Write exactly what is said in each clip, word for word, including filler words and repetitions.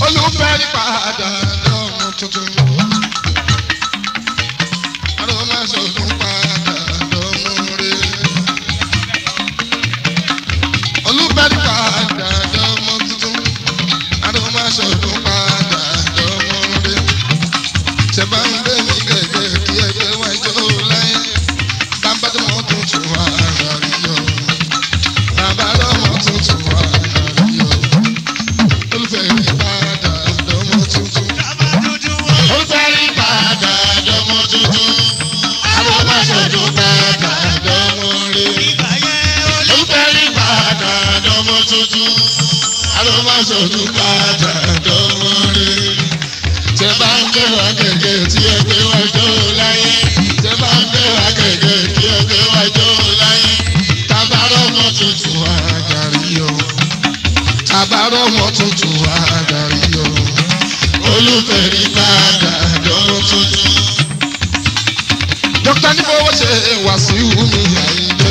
olùfẹ́ ní padà lọ́mọ tuntun. Àrò máa ṣọdún padà lọ́mọ rẹ̀. Olùfẹ́ ní padà lọ́mọ tuntun. Àrò máa ṣọdún padà lọ́mọ rẹ̀. Ṣé bá ń gbé mi gẹ́gẹ́ kí ẹgbẹ́ wájú láyé? Bàbá tó mọ̀ tuntun wà láyé. Bàbá lọ́mọ tuntun wà láyé. Olùfẹ́ ní padà lọ́mọ tuntun. Olùfẹ́ ní padà lọ́mọ tuntun. Àrò máa ṣọdún padà lọ́mọ rẹ̀. Olùfẹ́ ní padà lọ́mọ tuntun. Àrò máa ṣọdún padà lọ́mọ rẹ̀. Tẹ bá ń gbé wa gẹ́gẹ́ tí ẹ gbé wa jó láyé. Tẹ bá ń gbé wa gẹ́gẹ́ tí ẹ gbé wa jó láyé. Tabarọ́ ọmọ tuntun àgàrí o. Tabarọ́ ọmọ tuntun àgàrí o. Olùfẹ́ ní padà lọ́mọ tuntun. Dókítà ní fowó ṣe Wàsíù mi Àyìndé.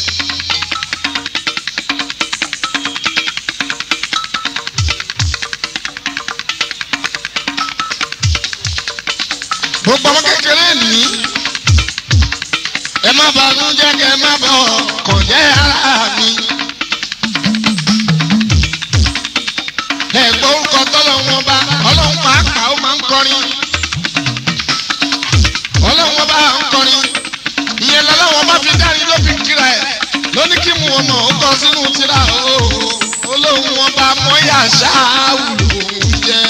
Gbogbo ọmọ kékeré ní ẹ má banú jẹ́ kẹ́ ẹ má bọ̀ kàn jẹ́ ara mi. Ẹ̀gbọ́n orúkọ tọ́lọ́wọ́n bá ọlọ́run pàápàá ó máa ń kọrin. Ọlọ́run bá ń kọrin. Ìyẹn lọ́lọ́wọ́n bá fi dárí ló fi kíra ẹ̀. Lóní kí mu ọmọ ó kọ sínú tírà o. Olóhùn wọn bá mọ́yà ṣáà wùlò òun jẹ́.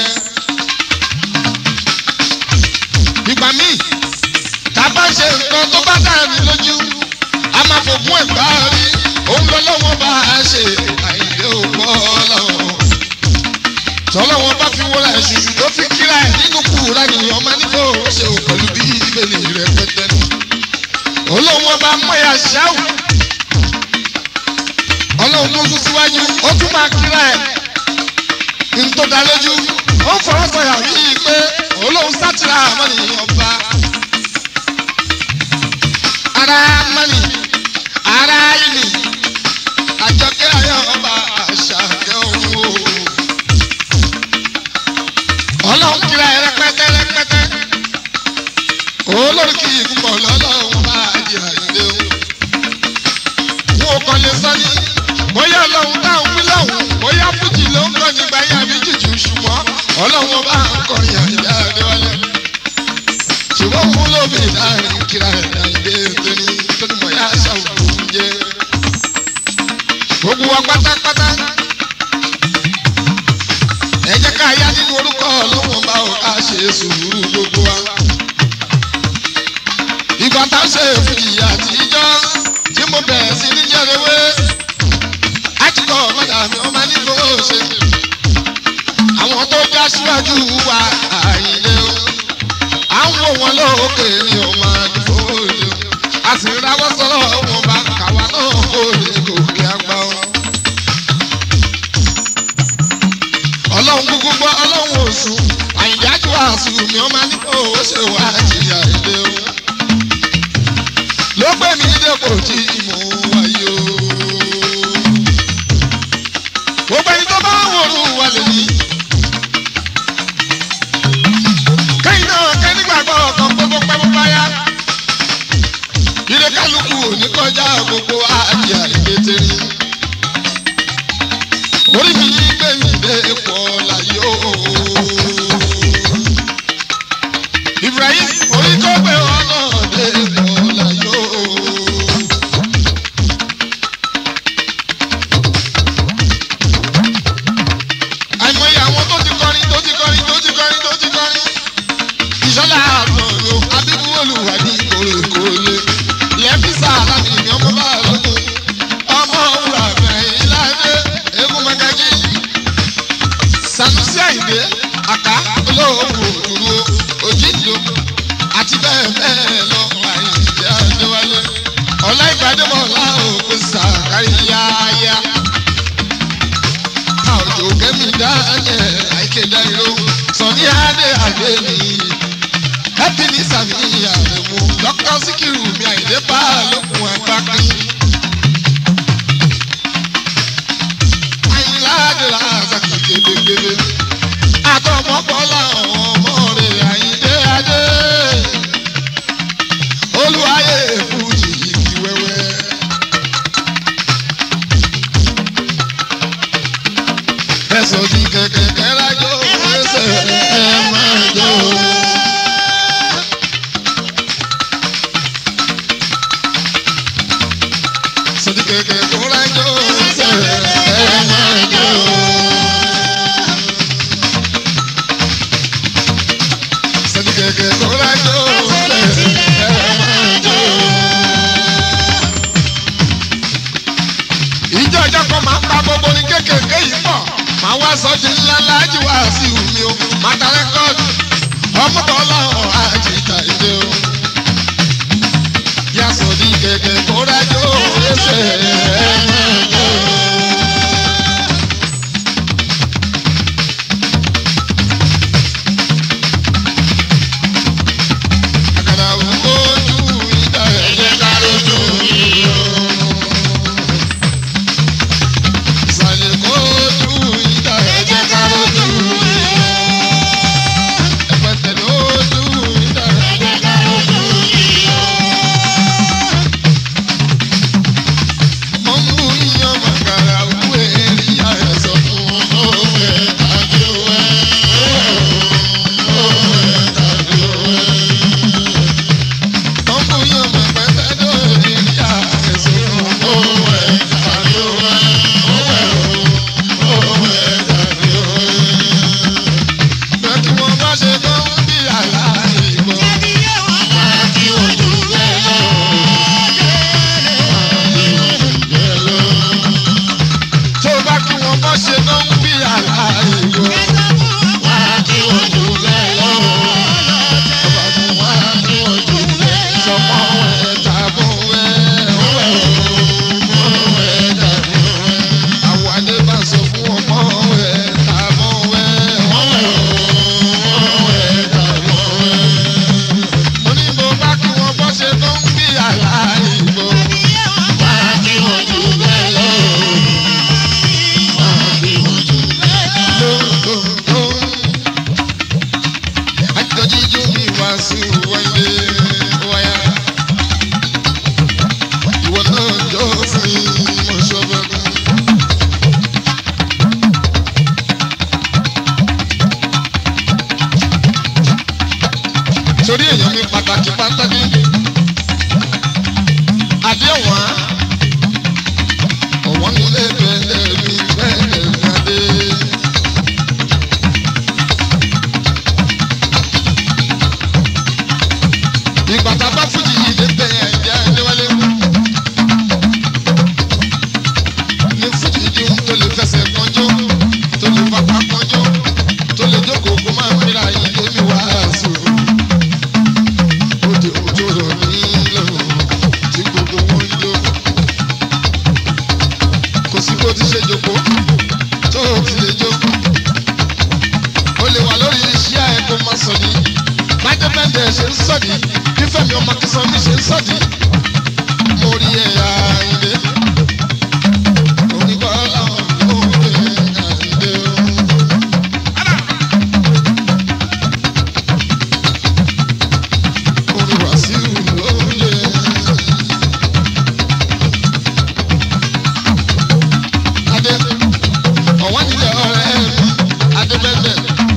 Ìgbà míì tá a bá ṣe nǹkan tó bá dára ní lójú a máa fògùn ẹ̀gbá rí òun lọ́lọ́wọ́ bá a ṣe Àyìndé òpó ọlọ́wọ́ tọ́lọ́wọ́ bá fi wọlé ṣùṣù tó fi kíra ẹ̀ nínú kúra nìyẹn máa nífò ṣe ò pẹ̀lú bí ìbéèrè rẹ̀ pẹ́tẹ́ olóhùn ọba mọ́yà ṣáwù ọlọ́run tó sún síwájú ó tún máa kíra ẹ̀ ní tó dá lójú ó fọwọ́ sọ̀yà bíi pé olóhùn sátìrà àmọ́ni ọba ara mọ́ni ara ìní àjọkẹ́ ayọ̀ ọba àṣàkẹ́ owó ọlọ́run kíra ẹ̀ rẹpẹtẹ rẹpẹtẹ olórí kì í kúkọ̀ lọ́lọ́run bá di Àyìndé o wọn kàn lè sọ ní bóyá ọlọ́run táwọn wí lọ́hùn bóyá fújì ló ń kọ́ nígbà yà mí jùjù ṣùgbọ́n ọlọ́run bá ń kọrin Àyìndé Adéwálé ṣùgbọ́n fún lóbi láàrin kíra ẹ̀ Àyìndé tóní tóní mọ̀ yá ṣàwùjọ oúnjẹ gbogbo wa pátápátá ẹ jẹ́ ká yá nínú orúkọ ọlọ́run bá ò ká ṣe sùúrù gbogbo wa ìgbà tá a ṣe fújì àtijọ́ tí mo bẹ̀rẹ̀ sí ní jẹ́rẹ̀wé àtìkọ́ ọ̀mọ́dà mi ọmọ nígbò ṣe àwọn tó já síwájú wa Àyìndé o à ń wò wọn lókè ní ọmọ àdúgbò òde a sì ń rawọ́ sọ́rọ̀ wọn bá kàwá náà kó lè gòkè àgbà o. ọlọ́run gbogbo gbọ́ ọlọ́run òsùn Àyìndé àjò àṣù mi ọmọ nígbò ṣe wá jìyà Àyìndé o ló gbé mi dépò tí mo wáyé o. gbogbo ẹni tó bá wòrú wa lè ní. kẹ́yìn náà kẹ́ nígbàgbọ́ ọ̀kan gbogbo pẹ́ bó bá yá. ilé kálukú ò ní kọjá gbogbo àjẹ Àyìndé rí. orí mi yí gbé mi dépò láyé o. Ibrahim orí kọ́ pé ọ̀nà dépò láyé o. àìmọye àwọn tó ti kọrin tó ti kọrin tó ti kọrin tó ti kọrin ìṣọ́lá àtọ̀rọ̀ abíbú olùwà ní kòrèkòrè lẹ́físà alámi ni ọmọ bá lọ́dún ọmọ òwúrọ̀ àbẹ̀yìn láìpẹ́ eégún mẹ́gájí Sanusi Àyìndé àká olóòwò òdúró òjìjò àti bẹ́ẹ̀ bẹ́ẹ̀ lọ Àyìndé Adéwálé ọ̀la ìgbàdébọ̀ láòpé sàkárí yáyá àwùjọ kẹ́mi dáhẹ́ àìkédá irú Sọ̀ní Adé àgbé mi ẹbí ní sàmì àrẹ̀mú Dókítà Síkírù mi Àyìndé bá lókun àgbákí. Àyìnlá Adéla àzàkì gbégbégbé ọmọ bọ́lá ọmọ rẹ̀ Àyìndé adé olúwayé fújì igi wẹ́wẹ́. ẹ̀sọ́ di kẹ̀kẹ́ kẹ́rájọ́ ẹsẹ̀ ẹ̀ máa jọ. sọ́dí kẹ̀kẹ́ kẹ́rájọ́ ẹsẹ̀ ẹ̀ máa jọ. sọ́dí kẹ̀kẹ́ kẹ́rájọ́ ẹsẹ̀ ẹ̀ máa jọ. ìjọ ìjọ kan máa ń pa gbogbo ní kékèké yìí pọ̀ máa wá sọ́jí ńlá láàjì wá sí omi o máa ta rẹ́kọ́ọ̀dù ọmọ tó lọ́wọ́ àjìjà ìdè o. yá sọ́jí kẹ̀kẹ́ kẹ́rájọ́ ẹsẹ̀ ẹ̀ máa jọ. torí èèyàn mi pàtàkì pàtàkì àdéhùn ọ̀wọ́n nílé bẹ́ẹ̀ mi bẹ́ẹ̀ mi adé. ìgbà tá a bá fújì yìí dé bẹ́ẹ̀ ẹ̀jẹ̀ ẹ̀dẹ́wálé ní fújì yìí tó lè fẹsẹ̀ kọjọ́ tó lè fapá kọjọ́ tó lè jókòó kó máa ń fira yìí lé mi wá sùn. Kò ti ṣe jòkó tó o ti lè jókòó o lè wà lórí iṣẹ́ ẹ̀ kó má sọ ní májèmẹ́ndẹ̀ ṣe ń sọ̀dí bí Fẹ́mi ọmọ Akínsán mi ṣe ń sọ̀dí mo rí ẹ̀yà Àyìndé onígbà láwọn òde Àyìndé o. orí Wàsíù lóye. ọ̀wọ́n nílé ọ̀rẹ́ mi Adébẹ́ndẹ̀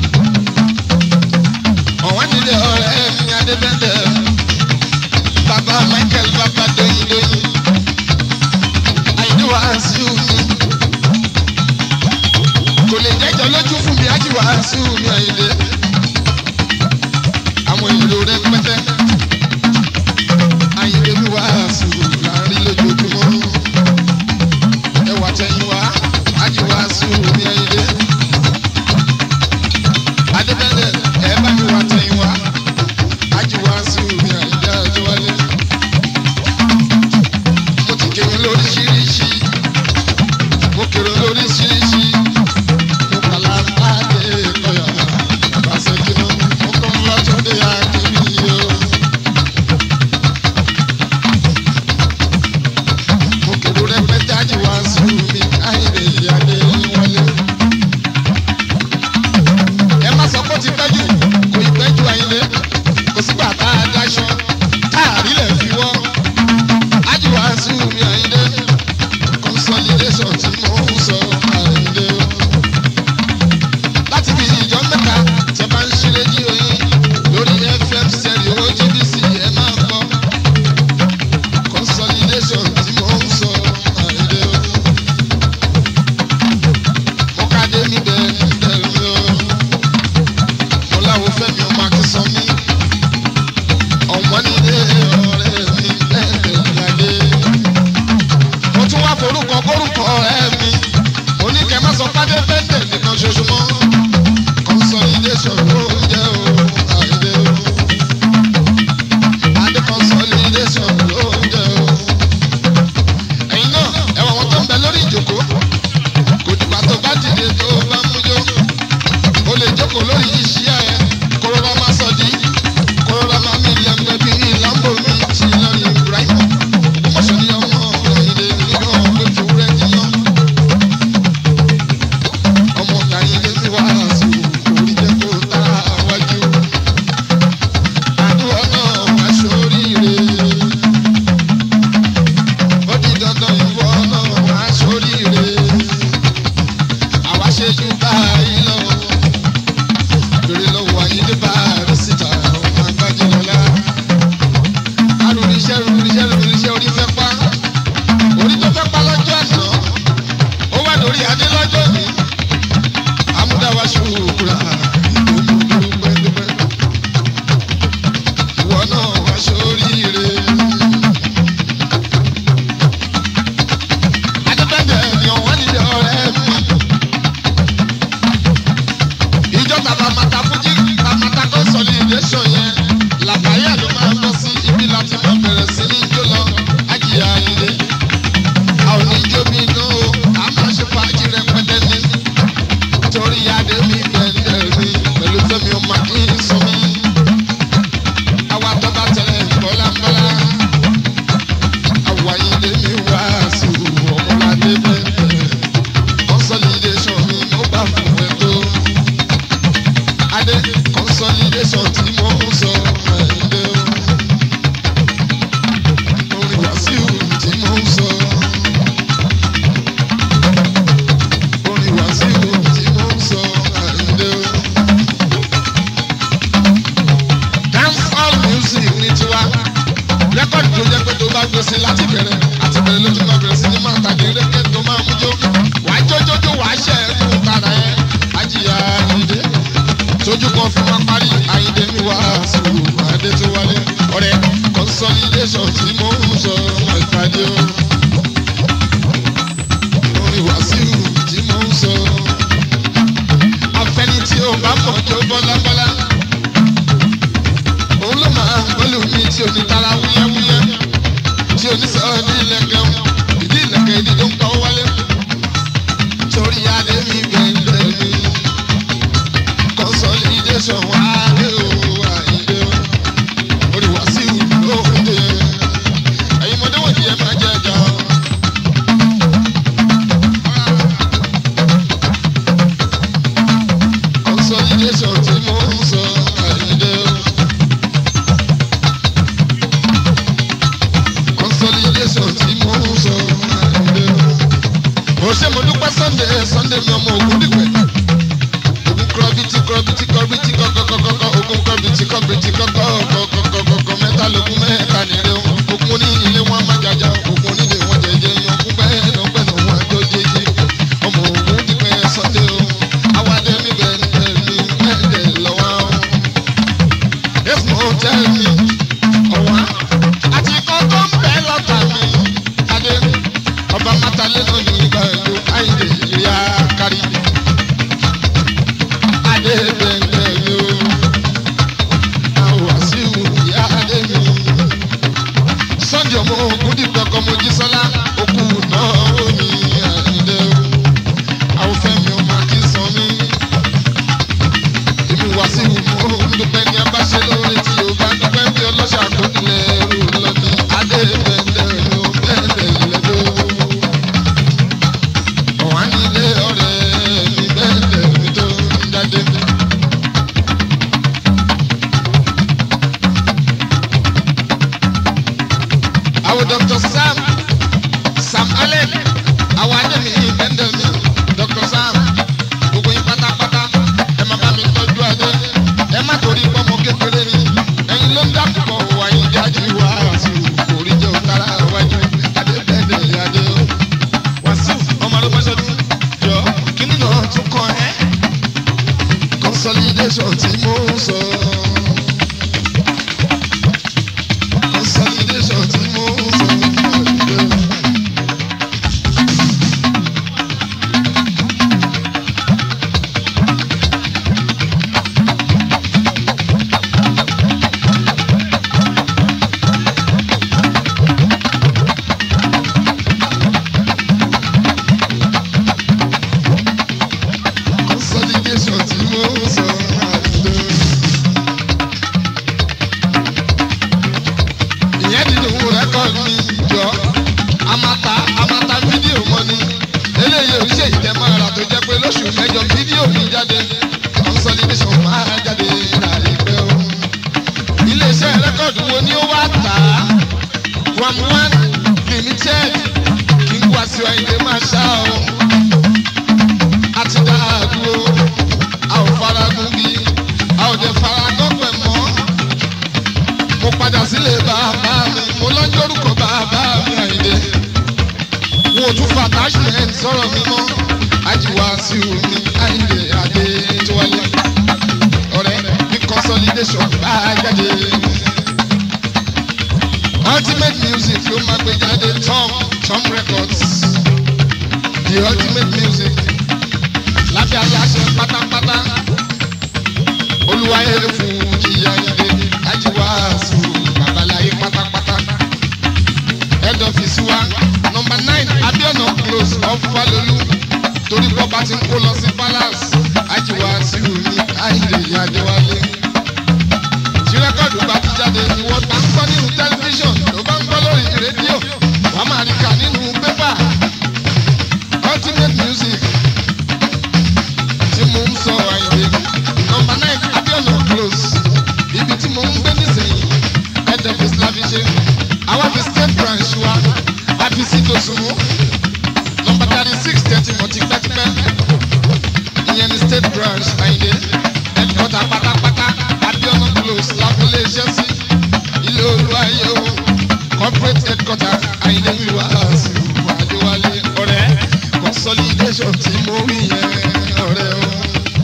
ọ̀wọ́n nílé ọ̀rẹ́ mi Adébẹ́ndẹ̀ bàbá Michael bàbá Doyin Doyin Àyìndé Wàsíù mi kò lè jẹ́jọ́ lójú fún mi Àjí Wàsíù mi Àyìndé àwọn èlò rẹpẹtẹ Àyìndé mi Wàsíù láàrin lójoojúmọ́ ẹwà tẹ̀yìn wá. Àjí Wàsíù mi Àyìndé Adébẹ́ndẹ̀ ẹ bá mi wá tẹ̀yìn wá Àjí Wàsíù mi Àyìndé Àjọwálé. mo ti kéré lóríṣiríṣi mo kéré lóríṣiríṣi mo kàlà pàdé kọyà àbáṣe kìnnà mo kọ́ ń lọ́jọ́ dé àkíní o. lórí iṣẹ́ ẹ̀ kóró máa sọ di kóró máa mi lẹ́gbẹ̀ẹ́ bí lambo mi ti lọ́rí Ibrahim ọmọọṣẹ́ ni ọmọ ìdè nígbà pé fúrẹ́ níyàn ọmọ kàyíndé mi wá sí orí jẹ́ kó tá a wájú àdúrà náà wá sóríire ó di dandan ìwọ náà wá sóríire àwa ṣe jù báyìí lọ torí lọ́wọ́ ayédè bá rí síta ọmọ agbájé lọ́la arúgbìṣẹ́ rúgbìṣẹ́ rúgbìṣẹ́ orí fẹ́ pa orí tó fẹ́ pa lọ́jọ́ àná ó wà lórí adé lọ́jọ́ mi amúdáwá ṣòkúra ìdòmọdúpẹ́ dúpẹ́ ìwọ náà wá sóríire. adébẹ́ndẹ̀ ni ọ̀wọ́n nílé ọ̀rẹ́ mi ìjọ tàbá mata fújì tàmátà consolidation yẹn làbáyà ló máa bọ́ sí ibi láti máa bẹ̀rẹ̀ sí ní jó lọ ájìyà ilé àwọn oníjó mi náà o a máa ṣe fàájì rẹpẹtẹ ní torí adé mi bẹ̀rẹ̀ mi pẹ̀lú fẹ́mi ọmọ kí n sọ mí àwa tó bá tẹ̀lé bọ́lábọ́lá àwa ilé mi wá sí ọmọládé bẹ̀rẹ̀ consolidation mi mo bá fún ẹ tó adé consolidation tí mo ń sọ ẹ̀ẹ́dẹ́ o orin Wàsíù tí mo ń sọ orin Wàsíù tí mo ń sọ ẹ̀ẹ́dẹ́ o dance hall music ní tiwa rẹ́kọ̀dì tó jẹ́ pé tó bá gbèsè láti bẹ̀rẹ̀ àti bẹ̀rẹ̀ lójú máa bẹ̀rẹ̀ sí ní máa tàgé rékẹ́ tó máa mú jó wàá jójójó wàá ṣẹ̀ ẹ́ fún kára ẹ̀ ájìyà ìdè tójú kan fún wa parí Àyìndé mi wá sùúrù adé tó wálé ọ̀rẹ́ consolidation tí mo ń sọ ọmọ ìpàdé o orin Wàsíù tí mo ń sọ afẹ́ni tí ó bá mọ̀ tó bọ́lábọ́lá òun ló máa ń gbọ́lù mi tí ò ní tara wúyẹ́wúyẹ́ tí ò ní sọ ní ilẹ̀kẹ̀ ìdí ilẹ̀kẹ̀ ìdí tó ń pa ó wálé torí adé mi bẹ̀rẹ̀ mi consolidation wá dé o Àyìndé o orí Wàsíù ló ń dé ẹ̀yin mọ̀dé wọ̀nyí ẹ máa jẹ́ ẹja o. consolidation tí mo ń sọ Àyìndé o consolidation tí mo ń sọ Àyìndé o. ó ṣe mo dúpẹ́ Sunday Sunday mi ọmọ ògùn dìgbẹ́ kọ́bìtì kọ́bìtì kọ́bìtì kọ́kọ́kọ́kọ́ ogun kọ́bìtì kọ́bìtì kọ́kọ́kọ́kọ́kọ́ mẹ́ta lógún mẹ́ta nílé wọn ogun ní ilé wọn má jàjà ogun nílé wọn jẹjẹ yan ogun bẹ́ẹ̀ náà pẹ̀lú wọn tó jẹjẹ ọmọ ogun dìpẹ́ Sunday o awádé mi bẹ̀rẹ̀ mi bẹ̀rẹ̀ lọ́wọ́ èsì mo tẹ́ mi ọ̀wá àti kọ́kọ́ ń bẹ́ lọ́tà mi adé ọba mátàlẹ́ náà ní ìgbà èlò Àyìndé ìyá kárí. Sunday ọmọ ogun dìgbà kan mo jí sọlá òkú náà ó ní Àyìndé àwọn fẹmi ọmọ akínsán mi èmi Wàsíù mo ń dúpẹ́ ní abáṣe lórí tí o bá dúpẹ́ bí ọlọ́ṣà kò nílẹ̀ ẹrù lọ ní adé bẹ̀rẹ̀ ló bẹ̀rẹ̀ lẹ́dọ̀ ọ̀hán nílé ọ̀rẹ́ mi bẹ̀rẹ̀ mi tó ń jáde. Àwọn Doctor Sam Sam Allen àwọn adémi bẹ́ndẹ̀ mi Doctor Sam gbogbo yín pátápátá ẹ má bá mi tọ́jú adé ẹ má torí pọ́nmọ kékeré ni ẹ̀yin ló ń dàpọ̀ wà yín jáde wá sí orí jẹ́ òtara wájú adé bẹ́ndẹ̀ adé Wàsíù ọmọ ló fẹ́ sọdún yọ kíní náà tún kọ́ ẹ́ consolidation tí mo ń sọ. Consolidation tí mo ń sọ. Consolidation tí mo ń sọ. dead kí n wá sí Àyìndé máa ṣá o àti dáadúró a ò faragun bí a ò dẹ̀ faragun pẹ̀ mọ́ mo padà sílé bàbá mi mo lọ ń lórúkọ bàbá mi Àyìndé wọn ò tún fa attachment sọ̀rọ̀ mi mọ́ àjíwá sí omi Àyìndé adé tó wáyé ọ̀rẹ́ bí consolidation bá jáde ultimate music ló máa gbé jáde Tom Tom Records the ultimate music lábẹ́ aláṣẹ pátápátá olúwayé fún jíyá Àyìndé àjíwá sí babaláyé pátápátá head office wa number nine Abiona close of Falolu torí bọ́ba ti ń kó lọ sí palace àjíwá sí omi Àyìndé Adéwálé tí rẹ́kọ̀dù bá ti jáde ìwọ bá ń gbọ́ nínú tẹlifíṣọ̀n ló bá ń gbọ́ lórí rédíò wàá máa rí kà nínú pépà ultimate music tí mo ń sọ Àyìndé number nine Abiona close ibi tí mo ń gbé nísìnyí head office la fi ṣe àwa fi state branch wa a fi sí Dòsùnmú number thirty six thirty mọ̀ tipẹ́tipẹ́ ìyẹn ni state branch Àyìndé headquarter pátápátá Abiona close lábúlé iṣẹ́ sí ilé olúwayé o corporate headquarter Àyìndé wíwá sí Adéwálé ọ̀rẹ́ consolidation tí mo rí yẹn ọ̀rẹ́ o.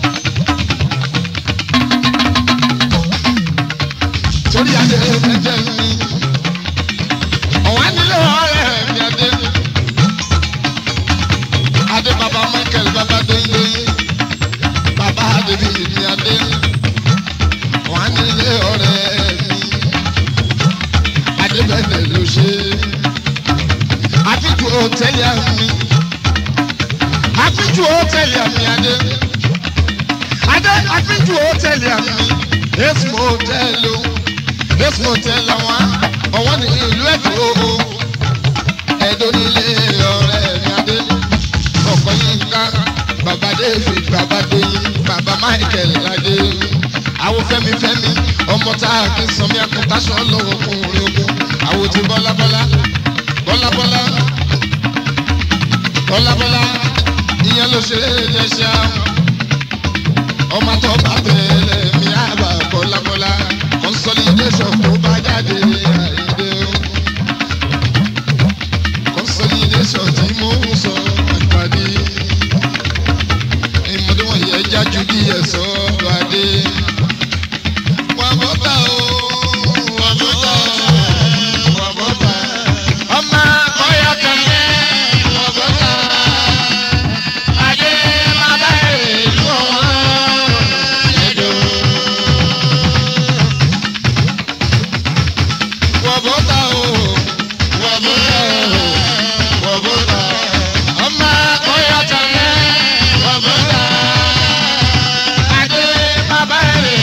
torí adé ẹ̀jẹ̀ mi ọ̀wá nílé ọ̀rẹ́ mi adé adé baba Michael baba Déyìndéyìn baba David mi adé ọ̀wá nílé ọ̀rẹ́ mi adé bẹ́ẹ̀ ló ṣe àfijù hòtẹ́ẹ̀lì àmì àfijù hòtẹ́ẹ̀lì àmì adé adé àfijù hòtẹ́ẹ̀lì àmì èsì hòtẹ́ẹ̀lì o. This motel àwọn ọwọ́ ní ìlú Ẹ̀dó Ẹ̀dó nílé ọ̀rẹ́ mi adé ọkọ̀ Yínká bàbá David bàbá Déyìn bàbá Michael adé àwọn Fẹ́mi Fẹ́mi ọmọ tá a kì í sọ mí akúntáṣọ lọ́wọ́ fún orin ogun àwọn ti Bọ́lá Bọ́lá Bọ́lá Bọ́lá Bọ́lá Bọ́lá ìyẹn ló ṣe é jẹ́ ṣá ọmọ tó bá tẹ̀lé mi àbá Bọ́lá Bọ́lá. Consolidation tó bá jáde Àyìndé o consolidation tí mo ń sọ àgbàdì ìmọ̀dé wọ̀nyí ẹja ju bí ẹ̀sọ́ àdé wà bọ́tà o wà bọ́tà wà bọ́tà ọmọ akọ́yà kan wà bọ́tà adé má bá èrè lù ọ́. Wabota o, wabota o, wabota. Ọmọ akọ́yà tán lẹ́, wabota. Adé bàbá rẹ̀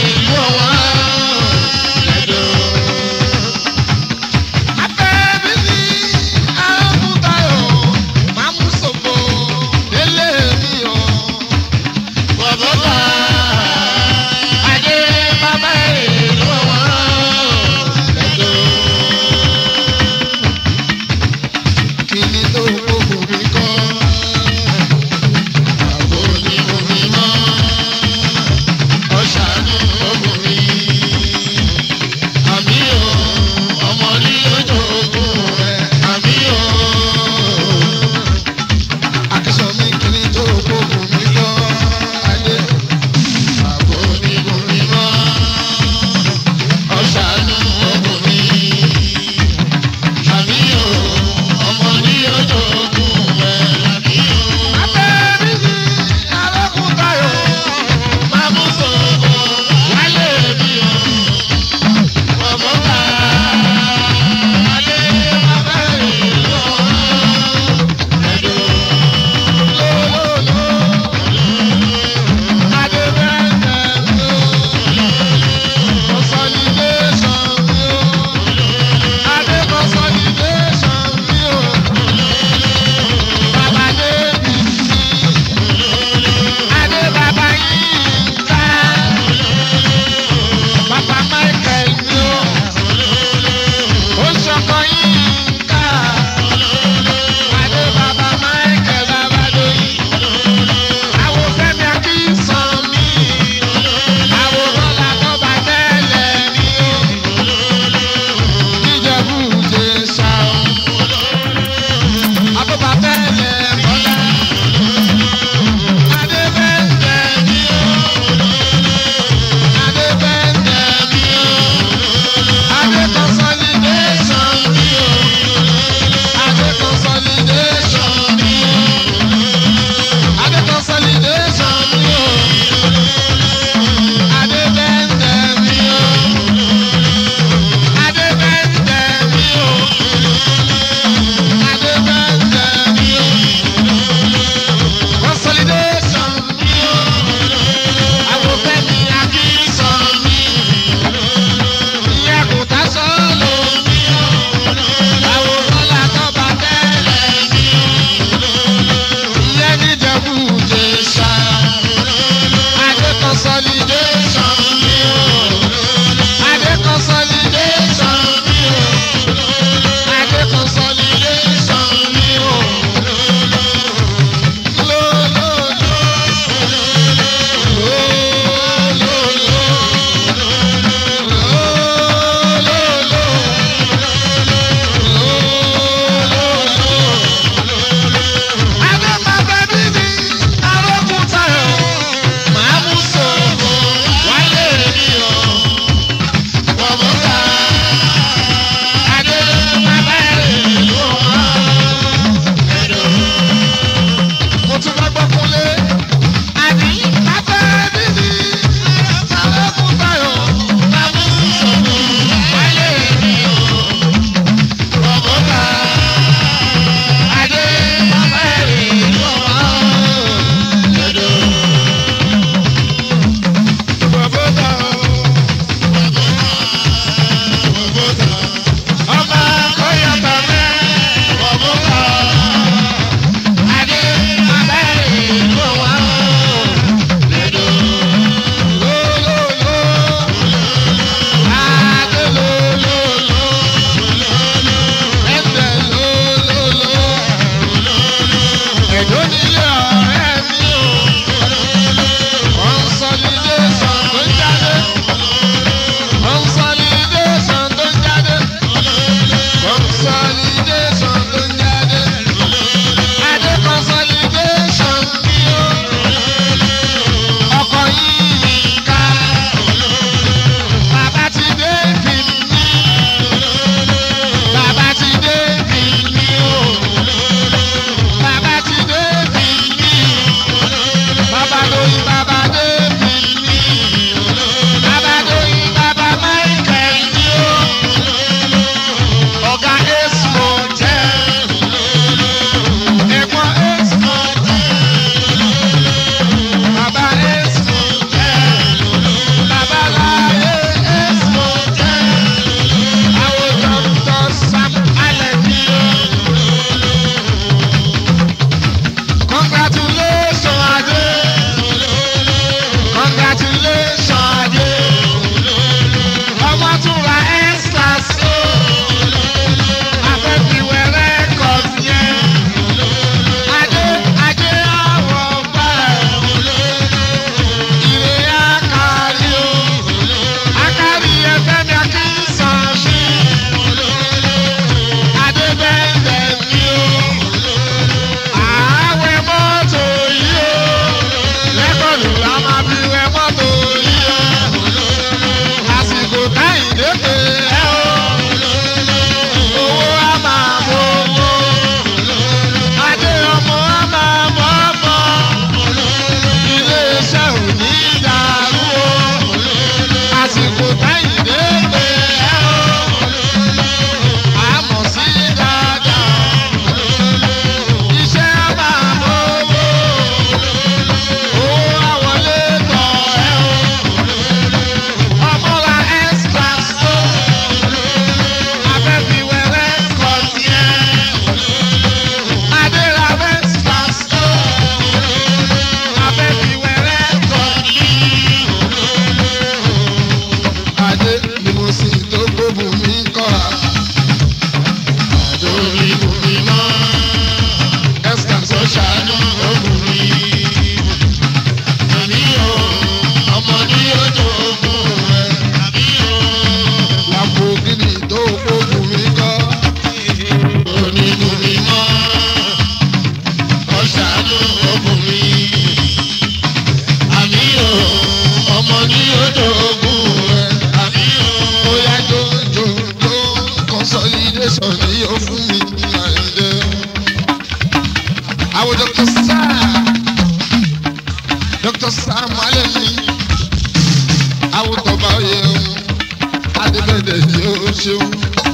àwùjọ bá yẹ o adébẹ̀dẹ̀ yóò ṣeun.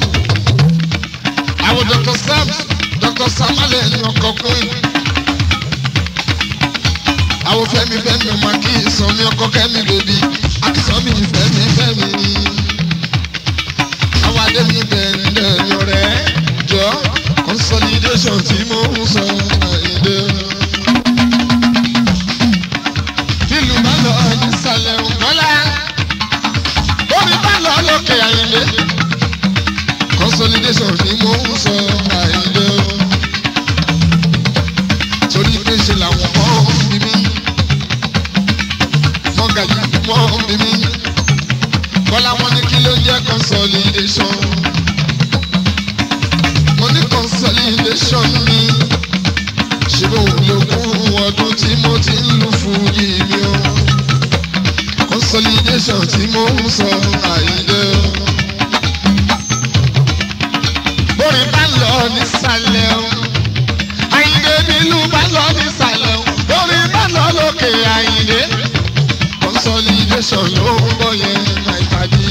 àwọn Doctor Sam Doctor Sam alẹ́ ní ọkọ̀ queen. àwọn Fẹ́mi Fẹ́mi ọmọ kí ìsọmi ọkọ̀ Kẹ́mi bèbí akísọmi Fẹ́mi Fẹ́mi. àwọn adémi bẹ̀rẹ̀ ní ọ̀rẹ́ jọ consolidation tí mo ń sọ àìdè. ìlú bá lọ nísàlẹ̀ ògbọ́lá orí bá lọ lókè àyìnlé consolidation tí mo ń sọ àìdè. torí pé ṣe làwọn mọ́ bí mi mọ́gà yìí mọ́ bí mi bọ́lá wọn ní kí ló jẹ́ consolidation. mo ní consolidation mi ṣe bó lógún ọdún tí mo ti ń lu fújì mi o consolidation tí mo ń sọ àìdè. bórin bá lọ nísàlẹ̀ o àìdè nílùú bá lọ nísàlẹ̀ o bórin bá lọ lókè àìdè consolidation ló ń bọ̀ yẹn máa pàdé.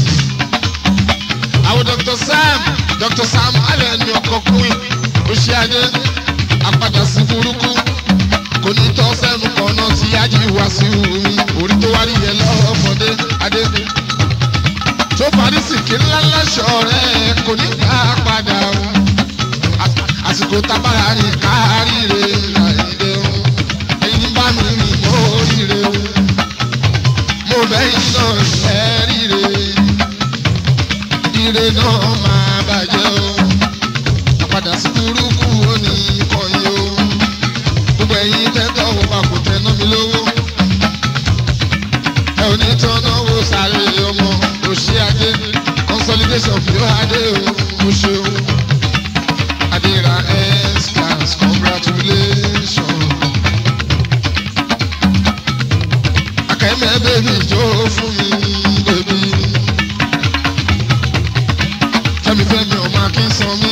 àwọn Doctor Sam Doctor Sam alẹ́ ní ọkọ̀ queen oṣù adé apàdà sí burúkú kò ní tọ́ sẹ́nu kan náà tí ájì wá sí omi orí tó wá rí yẹn lọ́mọdé adé tó parí sí kí ńlá ńlá ṣọ̀rẹ́ kò ní gbà padà o àsìkò tábàrà ní káríire àìdè o ẹ̀yin bá mi rìn mọ́ oríire o mo bẹ́yìn náà ṣẹ́ ríire ire náà máa bàjẹ́ o àpàdà sí burúkú ó ní ìkọyí o gbogbo ẹ̀yin tẹ́tọ̀ wo bá kò tẹ́ná mi lówó ẹ ò ní tọ́nà wo sáré ọmọ òṣì adé consolidation fi ó adé o mo ṣeun adéra s class congratulation akẹ́mẹ́ bèbí jó fún mi bèbí Fẹ́mi Fẹ́mi ọmọ akínsan mi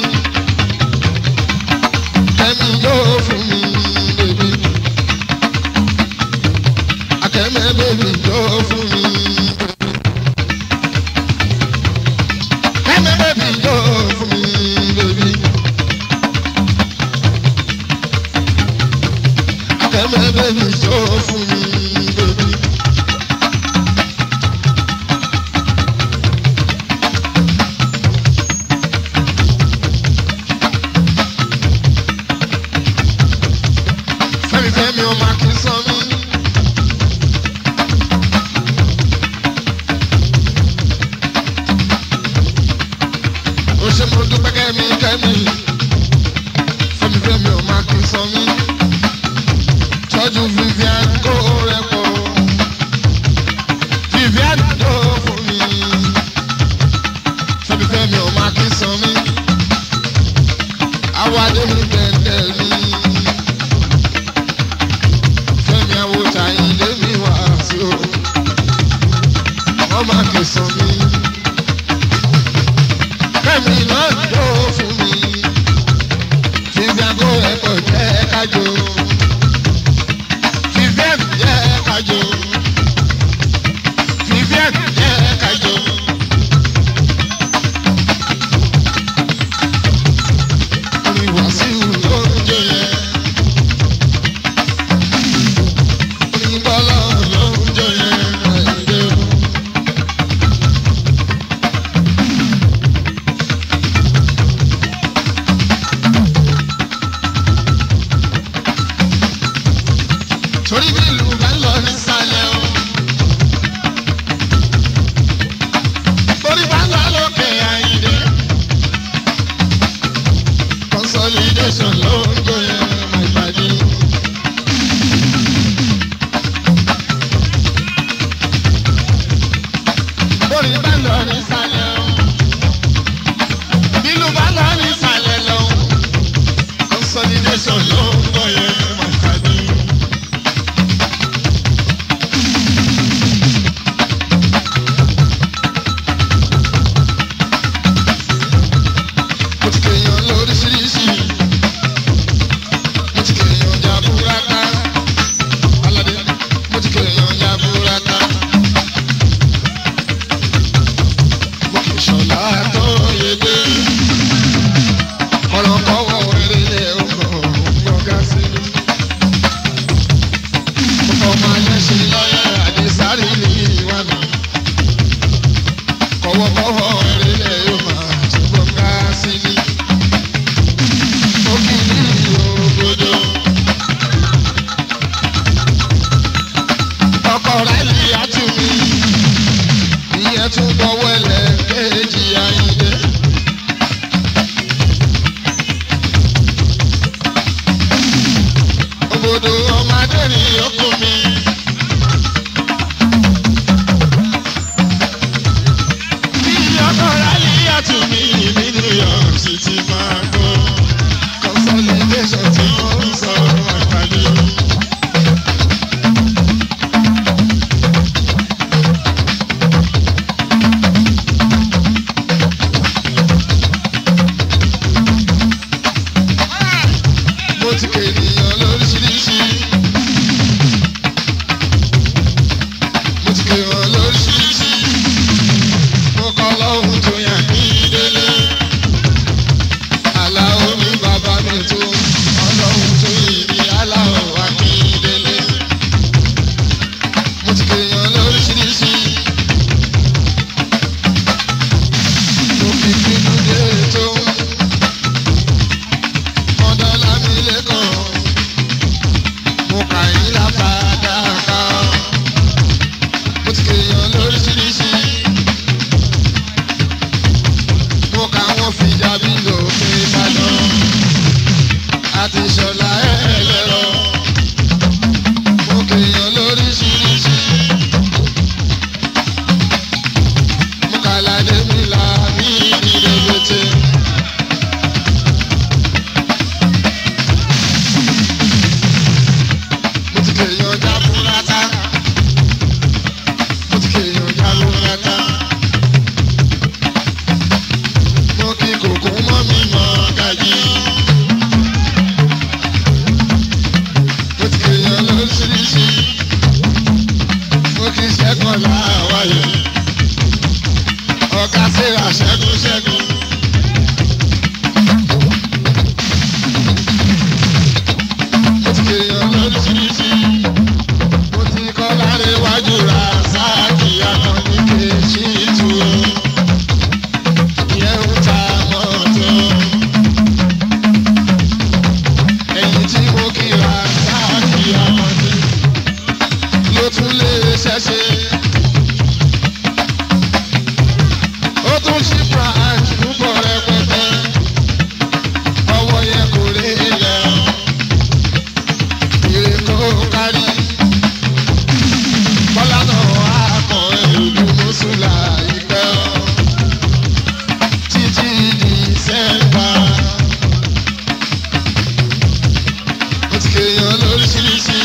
Fẹ́mi yóò fún mi bèbí akẹ́mẹ́ bèbí yóò fún mi akẹ́mẹ́ bèbí yóò fún mi bèbí akẹ́mẹ́ bèbí yóò fún mi bèbí. Fẹ́mi Fẹ́mi ọmọ akínsan mi. ó ṣe mo dúpẹ́ kẹ́mi kẹ́mi Fẹ́mi Fẹ́mi ọmọ akínsan mi. tọ́jú Vivian kó rẹ̀ pọ̀ Vivian tó fún mi Fẹ́mi Fẹ́mi ọmọ akínsan mi. àwọn adé mi bẹ̀ẹ̀dẹ̀ mi. Fẹ́mi àwòtá ilé mi wá sí o ọmọ akínsan mi. Fẹ́mi náà tó fún mi Vivian kó rẹ̀ pọ̀ jẹ́ kájọ Vivian jẹ́ kájọ Vivian jẹ́ kájọ. orin Wàsíù ló ń jó yẹn orin Bọ́lá ló ń jó yẹn àìdè o. ti kéèyàn lóríṣiríṣi. Mo ti kéèyàn lóríṣiríṣi. Mo kọ́ lọ́hùn tó yàn ní délé. Aláwo mi bàbá mi tó ọlọ́hun tó yìí aláwo wá ní délé. Mo ti kéèyàn lóríṣiríṣi. Mo fi bínú dé tó. Mo kà yín lápadà ká. Mo ti kéèyàn lóríṣiríṣi. Mo kà wọ́n fi dàbí lòkè Ìbàdàn. Àti Ṣọlá ẹlẹ́rọ. Mo kéèyàn lóríṣiríṣi. Mo kà ládé mi là mí ìdílébété. Ọ̀gá Sarah ṣẹ́gun ṣẹ́gun. Mo ti kéèyàn lóríṣiríṣi. Mo ti kọ́ láre wájú ra sáàkì akọni kejì tù ú. Ìyẹn ń ta mọ́tò. Ẹ̀yìn tí mo kí ra sáàkì akọni ló tún lè ṣẹ́ṣe. Tún ṣí branch púpọ̀ rẹpẹtẹ, ọwọ́ yẹn kò lè lẹ̀ ọ́, ire tó kárí. Bọ́lá náà á kàn ẹ̀rù mọ́sùlá ìpẹ́ ọ́, títí December. Mo ti kéèyàn lóríṣiríṣi,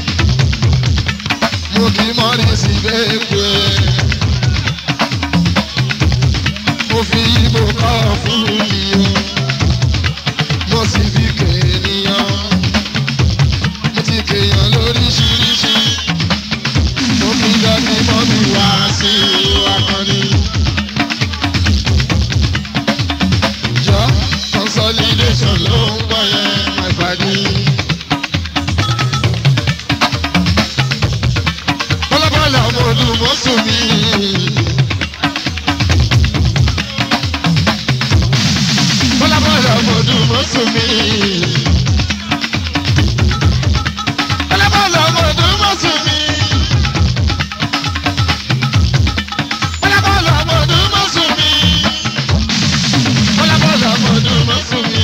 mo kì í mọ́rí sí bẹ́ẹ̀ pé. Mo fi ibo kọ́ fún mi o, mo sì fi kéèyàn. Mo ti kéèyàn lóríṣiríṣi. Mo fi dọ́kí mọ́ mi wá sí akọni. Jọ consolidation ló ń gbọ́ yẹn my body. Bọ́lábọ́lá ọmọ ọdún mọ́sùn mi. Bọ́lábọ́lá ọmọdún mọ́sùn mi. Bọ́lábọ́lá ọmọdún mọ́sùn mi. Bọ́lábọ́lá ọmọdún mọ́sùn mi. Bọ́lábọ́lá ọmọdún mọ́sùn mi.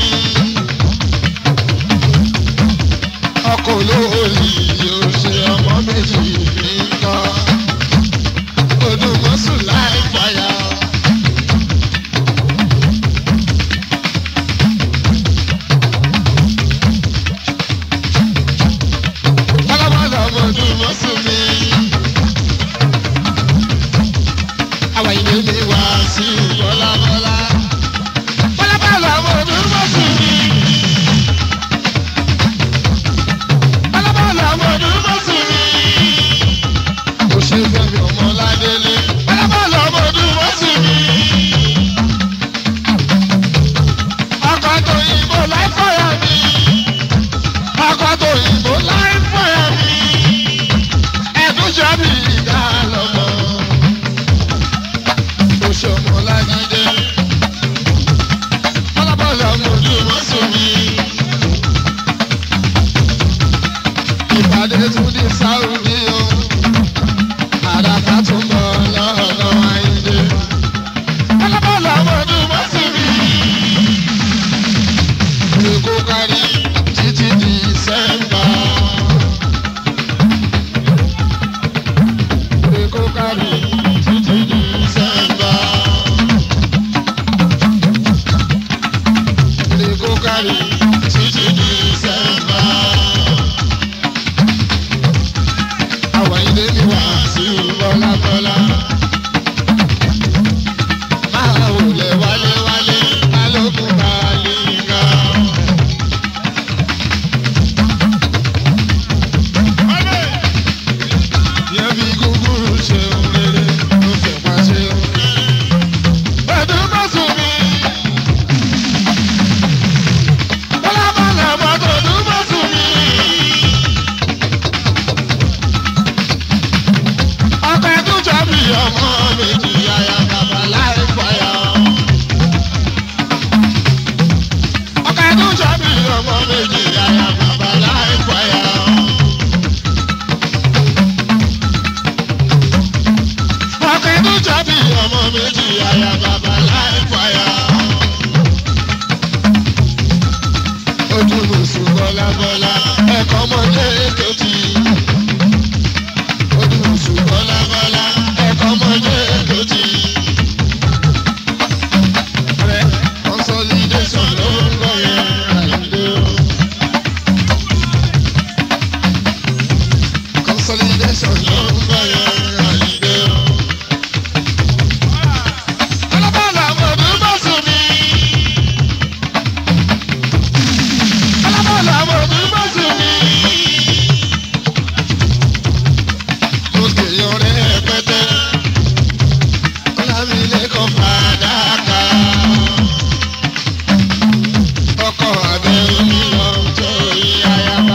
Ọkọ̀ olóòlì yóò ṣe ọmọ méjì mi kọ́. Ọdún mọ́sùn láì fàyà. Àwọn ilé mi wá sí Bọ́lábọ́lá. Bọ́lábọ́lá ọmọdún mọ́sùn mi. Bọ́lábọ́lá ọmọdún mọ́sùn mi. Kò ṣe fẹ́mi ọmọ ládélé. Bọ́lábọ́lá ọmọdún mọ́sùn mi. Ọkọ̀ tó yìnbó láì fọyà mi. Ọkọ̀ tó yìnbó láì fọyà mi. Ẹ̀dùn ṣọ́bì ìdá lọ́mọ. Oṣù ọmọlájí Akíndú jábì ọmọ méjì àyà bàbá láì fàyà. Ojú lùsùn bọ́lá bọ́lá ẹ̀kọ́ ọmọdé kejì. Ojú lùsùn bọ́lá bọ́lá ẹ̀kọ́ ọmọdé kejì. Rẹ̀ consolidation ló ń gbọ́ yẹn àìlè o. Consolidation ló ń gbọ́ yẹn àìlè o. Alábàlà mọ̀dún bá sùn mí. Alábàlà mọ̀dún bá sùn mí. Lókè yọrẹ pẹ́tẹ́. Ọlámilẹ́kan fàdákà. Ọkọ̀ abẹ́ omi lọ tó ìyáyàwá.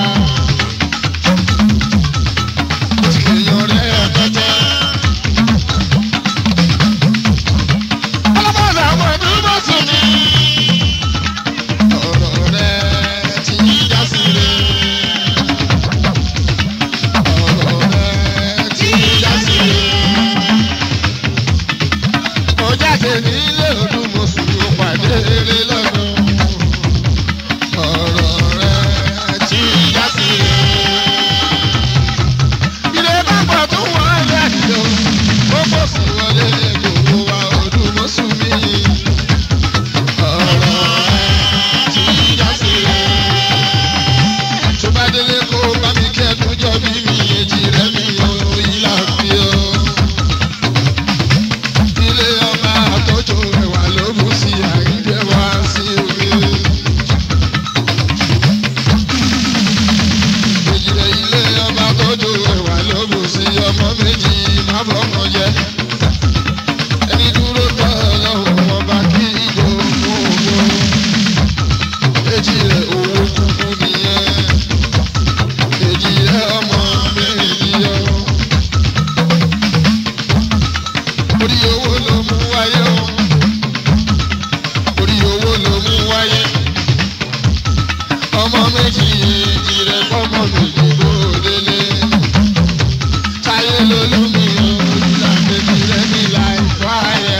Lókè yọrẹ pẹ́tẹ́. Alábàlà mọ̀dún bá sùn mí. Ọ̀rọ̀ rẹ̀ ti já síre. Ọ̀rọ̀ rẹ̀ ti já síre. Mo jáde nílé Olúmọ̀ṣù pàdé eré lọ́nà. Ọ̀rọ̀ rẹ̀ ti já síre. Ilé bàbá tó wọ́n jáde o. Ó bọ̀ sí wọlé gbogbo wa Olúmọ̀ṣù mi. Ọ̀rọ̀ rẹ̀ ti já síre. Tó bá délé kó bá mi kẹ́dùn jọ bí mi èjì rẹ̀ mi ò ìlà fi o. Ilé ọba àtọ́jú ẹ̀wà ló bù sí àìjẹ́ wá sí omi. Èjì rẹ̀ ilé ọba àtọ́jú ẹ̀wà ló bù sí ọmọ méjì má bọ́mọ jẹ́. Ẹni dúró tọ́ ọlọ́run ọba kí ìjọ fún owó. Èjì rẹ̀ owó kúkú nìyẹn. Èjì rẹ̀ ọmọ méjì yọ. Orí owó ló mú wáyé o. Orí owó ló mú wáyé. Ọmọ méjì èjì rẹ̀ fọ́mọ méjì ló délé. Táyé ló lómi o, ìlà méjì rẹ̀ ní láì fáyà.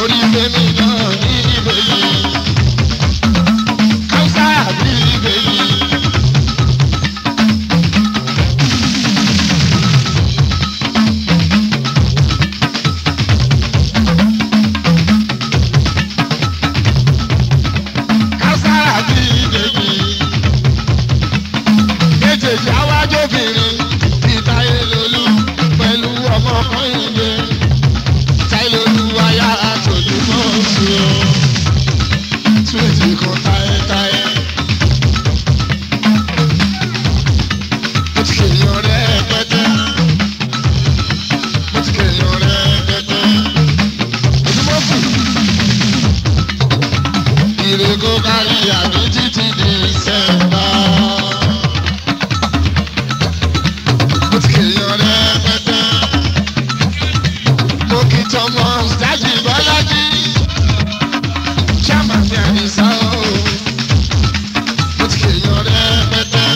orí bẹ́mi náà ní ìbejì káwùsà bí ìbejì. káwùsà bí ìbejì méjèèjì àwájóbìnrin bíi táyé lolú pẹ̀lú ọmọ kan ìyẹ táyé lolú wáyà àtòjúmọ́ sí o túwèjì kan táyé táyé. mo ti kéèyàn rẹpẹtẹ mo ti kéèyàn rẹpẹtẹ ojúmọ́ kù ìrègò kárí àbí títí di sẹ́ńtà. mo ti kéèyàn rẹpẹtẹ mo kì í tọmọ dájú bọ́lájí ṣáàmà ní àdìsá o mo ti kéèyàn rẹpẹtẹ.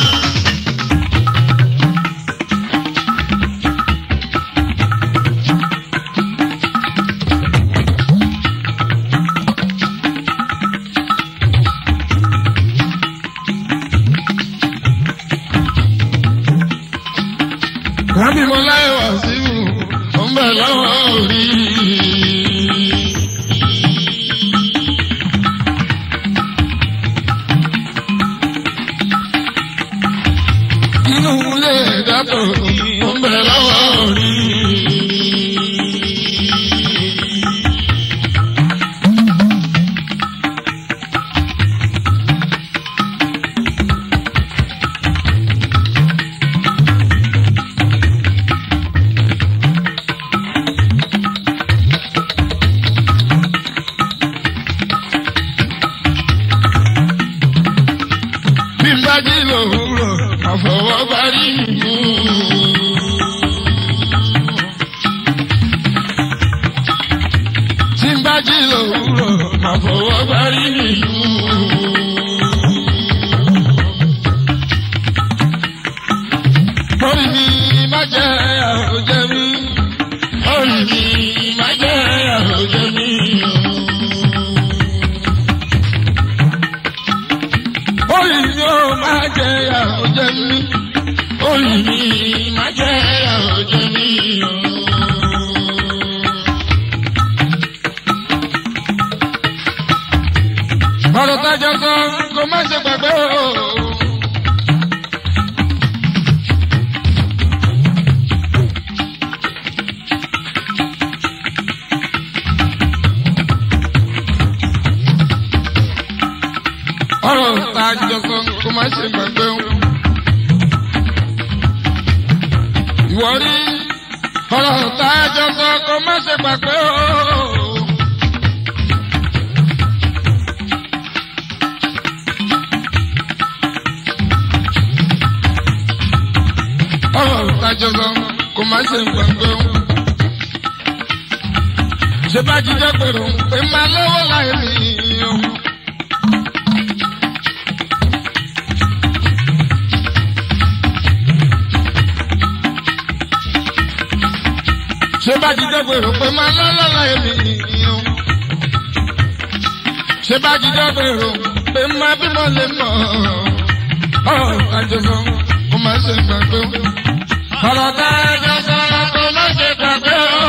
Lábí mo láyé wá sí wù, ó ń bẹ̀ lọ́wọ́ orí. Inú ilé ìdátò, ó ń bẹ̀ lọ́wọ́ orí. Bímbájí lòwúrọ̀, àfọwọ́bárí mú. Bímbájí lòwúrọ̀, àfọwọ́bárí mú. Orí mi má jẹ́ ìyàwó jẹ mí. Orí mi má jẹ́ ìyàwó jẹ mí. Orí mi ó máa jẹ ìyàwó jẹ mí. Orí mi máa jẹ ìyàwó jẹ mí. Ọ̀rọ̀ tájọ sọ kò má ṣe gbàgbé o. Ọ̀rọ̀ tájọ sọ kò má ṣe gbàgbé o. Ìwọ rí ọ̀rọ̀ tájọ sọ kò má ṣe gbàgbé o. Ọ̀rọ̀ tájọ sọ kò má ṣe gbàgbé o. Ṣé bá jíjẹ́ pèrò pé máa lọ́wọ́ láì rí o. Ṣé bá jíjẹ́ pèrò pé máa lọ́wọ́ láì rí o. Ṣé bá jíjẹ́ pèrò pé máa bímọ lè mọ̀. Ọ̀rọ̀ tájọ sọ kò má ṣe gbàgbé o. Ọ̀rọ̀ tájọ sọ kò má ṣe gbàgbé o.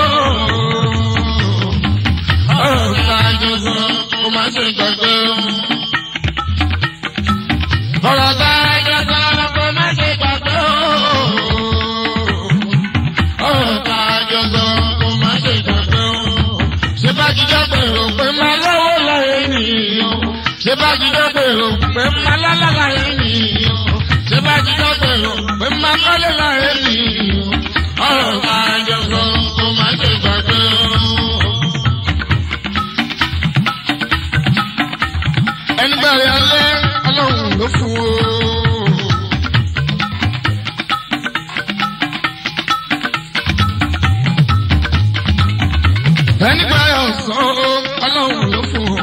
Ọ̀rọ̀ tájọ sọ kò má ṣe gbàgbé o. Ọ̀rọ̀ tájọ sọ kò má ṣe gbàgbé o. Ọ̀rọ̀ tájọ sọ kò má ṣe gbàgbé o. Ṣé bá jíjọ́ pèrò pé máa lọ́wọ́ láyé nìyẹn? Ṣé bá jíjọ́ pèrò pé máa lálá láyé nìyẹn? Ṣé bá jíjọ́ pèrò pé máa kọ́lé láyé nìyẹn? Ọ̀rọ̀ tájọ sọ kò má ṣe gbàgbé o. Ẹni bẹ̀rẹ̀ alẹ́ ọlọ́run ló fún o. Ẹni bẹ̀rẹ̀ ọ̀sán ọlọ́run ló fún o.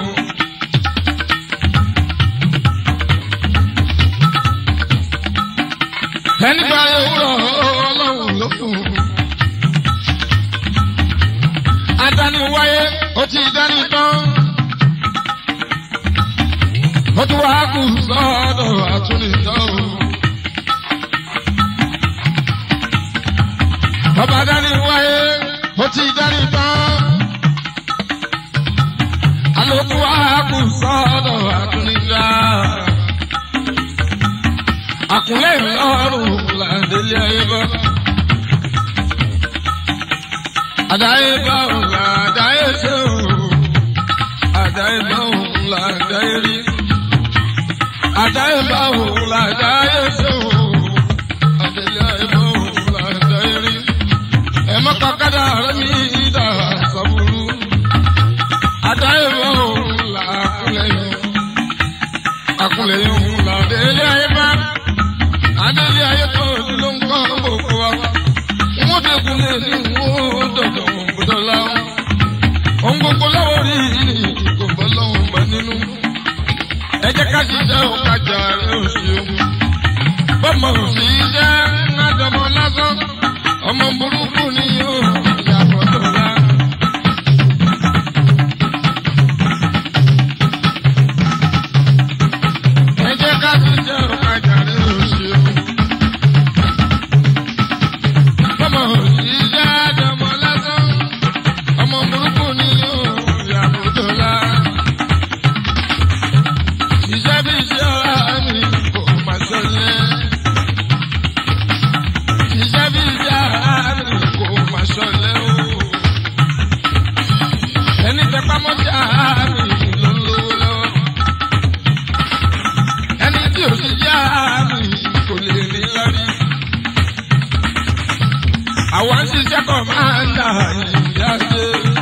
Ẹni bẹ̀rẹ̀ òwúrọ̀ ọlọ́run ló fún o. Adániwáyé ó ti dání tán. Ó tún wá kù sọ́dọ̀ àtúnitọ́ o. Ọba dání wáyé, ó ti dání tán. Àlòkù wá kù sọ́dọ̀ àtúnidá. Àkúnlẹ̀ ìlọrùn làdélé ayé bọ́. Àdáyé bá òun là àdáyé ṣe òun. Àdáyé bá òun là àdáyé rí. Àdáyé bá òun là àdáyé ṣe òun. Àdélé ayé bá òun là àdáyé rí. Ẹ má kọ́kádà rẹ̀ mí dà sọ́bùrú. Àdáyé bá òun là àkúnlẹ̀ yòó. Àkúnlẹ̀ yòó là àdélé ayé bá. Àdélé ayé tó ti ló ń kọ́ gbogbo wa. Wọ́n ti kun lè ní wọ́n dọ̀dọ̀ gbọdọ̀ láwọn. Ohun gbogbo láwọn rí kò bọ́ lọ́wọ́ bá nínú. Ẹ jẹ́ ká ṣiṣẹ́ òkàjà rẹ̀ òṣì ogun. Bọ́mọ òṣì jẹ́ ńlájọmọ lásán. Ọmọ burúkú ni yóò yàtọ̀ dọ̀la. Ẹ jẹ́ ká ṣiṣẹ́ òkàjà rẹ̀ òṣì ogun. Bọ́mọ òṣì jẹ́ àjọmọ lásán. Ọmọ burúkú ni yóò yàtọ̀ dọ̀la. Iṣẹ́ bí iṣẹ́ ọ̀la mi kò máa ṣọlẹ̀. Iṣẹ́ bí iṣẹ́ ọ̀la mi kò máa ṣọlẹ̀ o. Ẹni tẹpá mọ́ṣẹ́ ọ̀la mi ló ń lówó lọ́wọ́. Ẹni tí ò sì jẹ́ ọ̀la mi kò lè ní lórí. Àwọn ṣiṣẹ́ kan máa ń dà ìyá ṣe.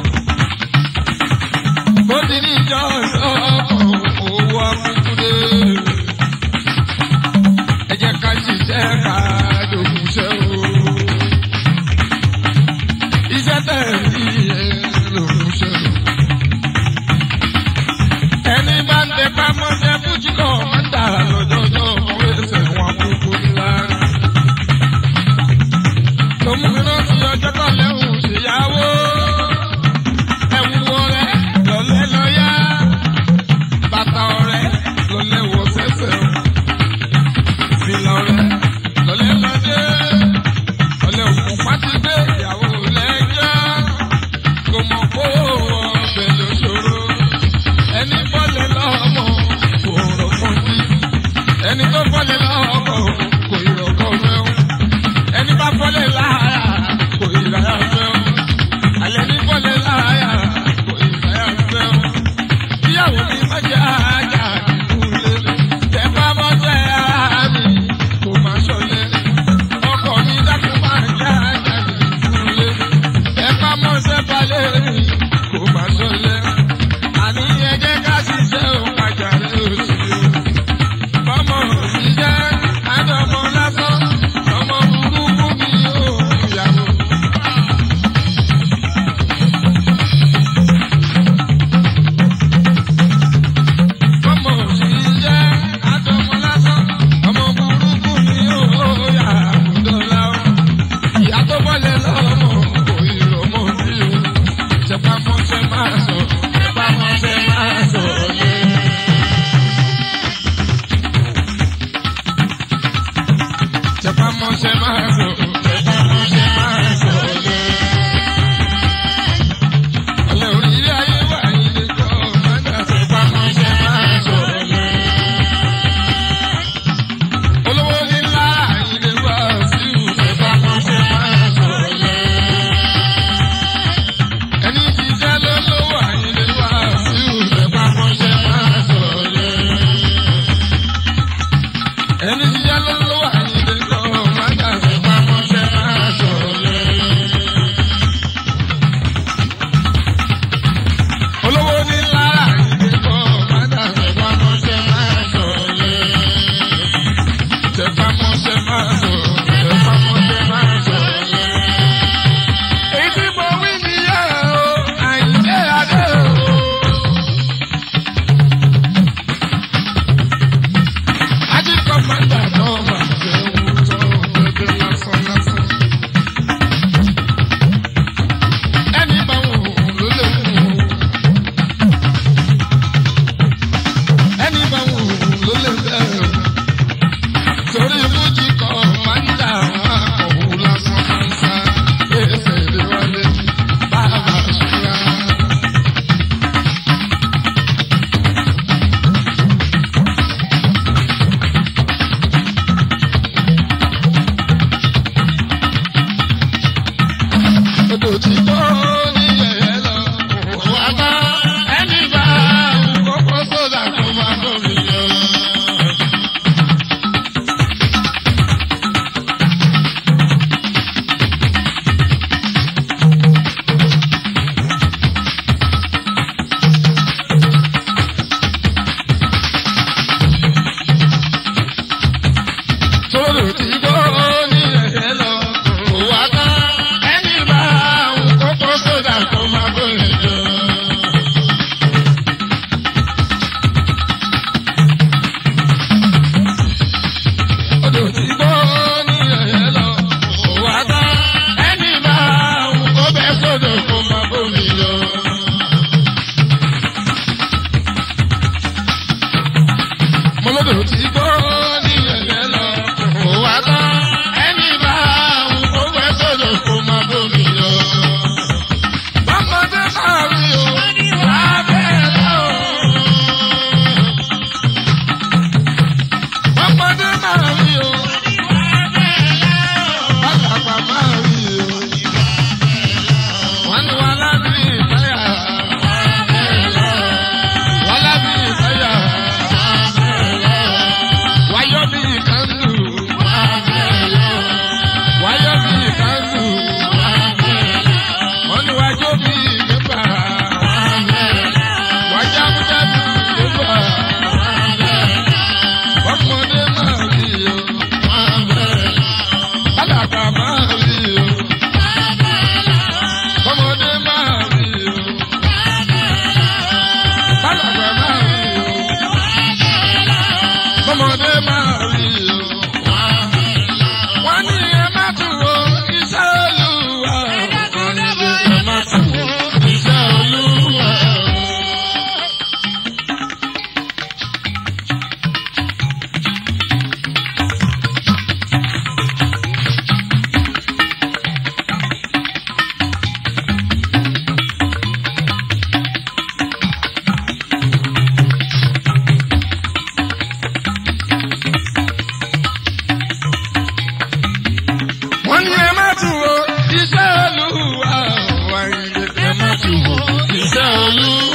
Bó ti ní ìjọ ọ̀dọ́ owó akúkúdé. Ẹ jẹ́ ká ṣiṣẹ́ ká dòkúṣẹ́ o. Iṣẹ́ tẹ̀lé lòkúṣẹ́ o. Ẹni bá ń tẹpá mọ́ṣẹ́ fújì kan máa ń dà lọ́jọ́jọ́ ọ̀wé ẹsẹ̀ wọn kúkú ńlá. Tòmùmíràn ti ọjọ́ kan lẹ́hùn ṣèyàwó. Ẹ̀wù wọlé lọ́lẹ́ lọ́yà.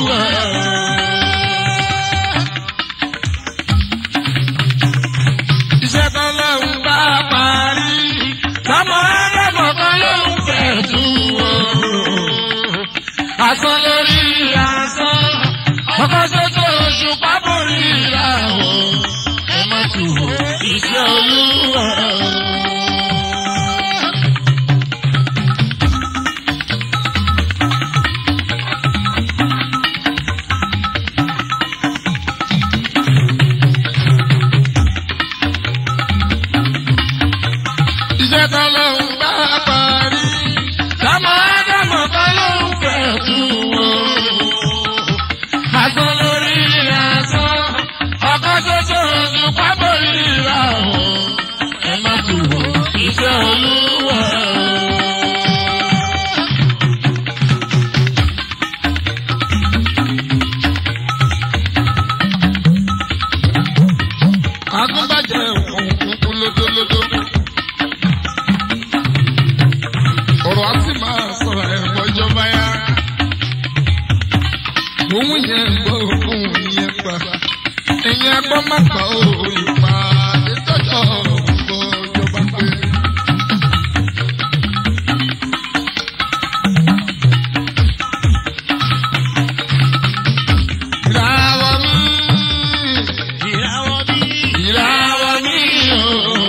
olúwa. Iṣẹ́ kan lọ́hùn bá parí, lọ́mọ ẹlẹ́mọ̀ kan yóò kẹ̀tù o. Asán lórí asán, ọkọ̀ ṣoṣo oṣù pábórí ìràwọ̀. Ẹ má tù wò iṣẹ́ olúwa. Iṣẹ́ kan lọ́hùn bá parí, lọ́mọ ẹlẹ́mọ̀ kan yóò kẹ̀tù o. Asán lórí asán, ọkọ̀ ṣoṣo oṣù pábórí ìràwọ̀. Ẹ má tù wò iṣẹ́ olúwa. Agúnbàjẹ́ òkùnkùn lódólódó. Ọ̀rọ̀ á sì máa sọ̀rọ̀ ẹ̀kọ́ ìjọba yá. Òun yẹn ń gbọ́ òun yẹn pa. Ẹ̀yin ẹgbọ́n má pa òòlù pa. Ìtọ́jọ́ ògbọ́ ìjọba pé. Ìràwọ̀ mi. Ìràwọ̀ mi. Ìràwọ̀ mi ooo.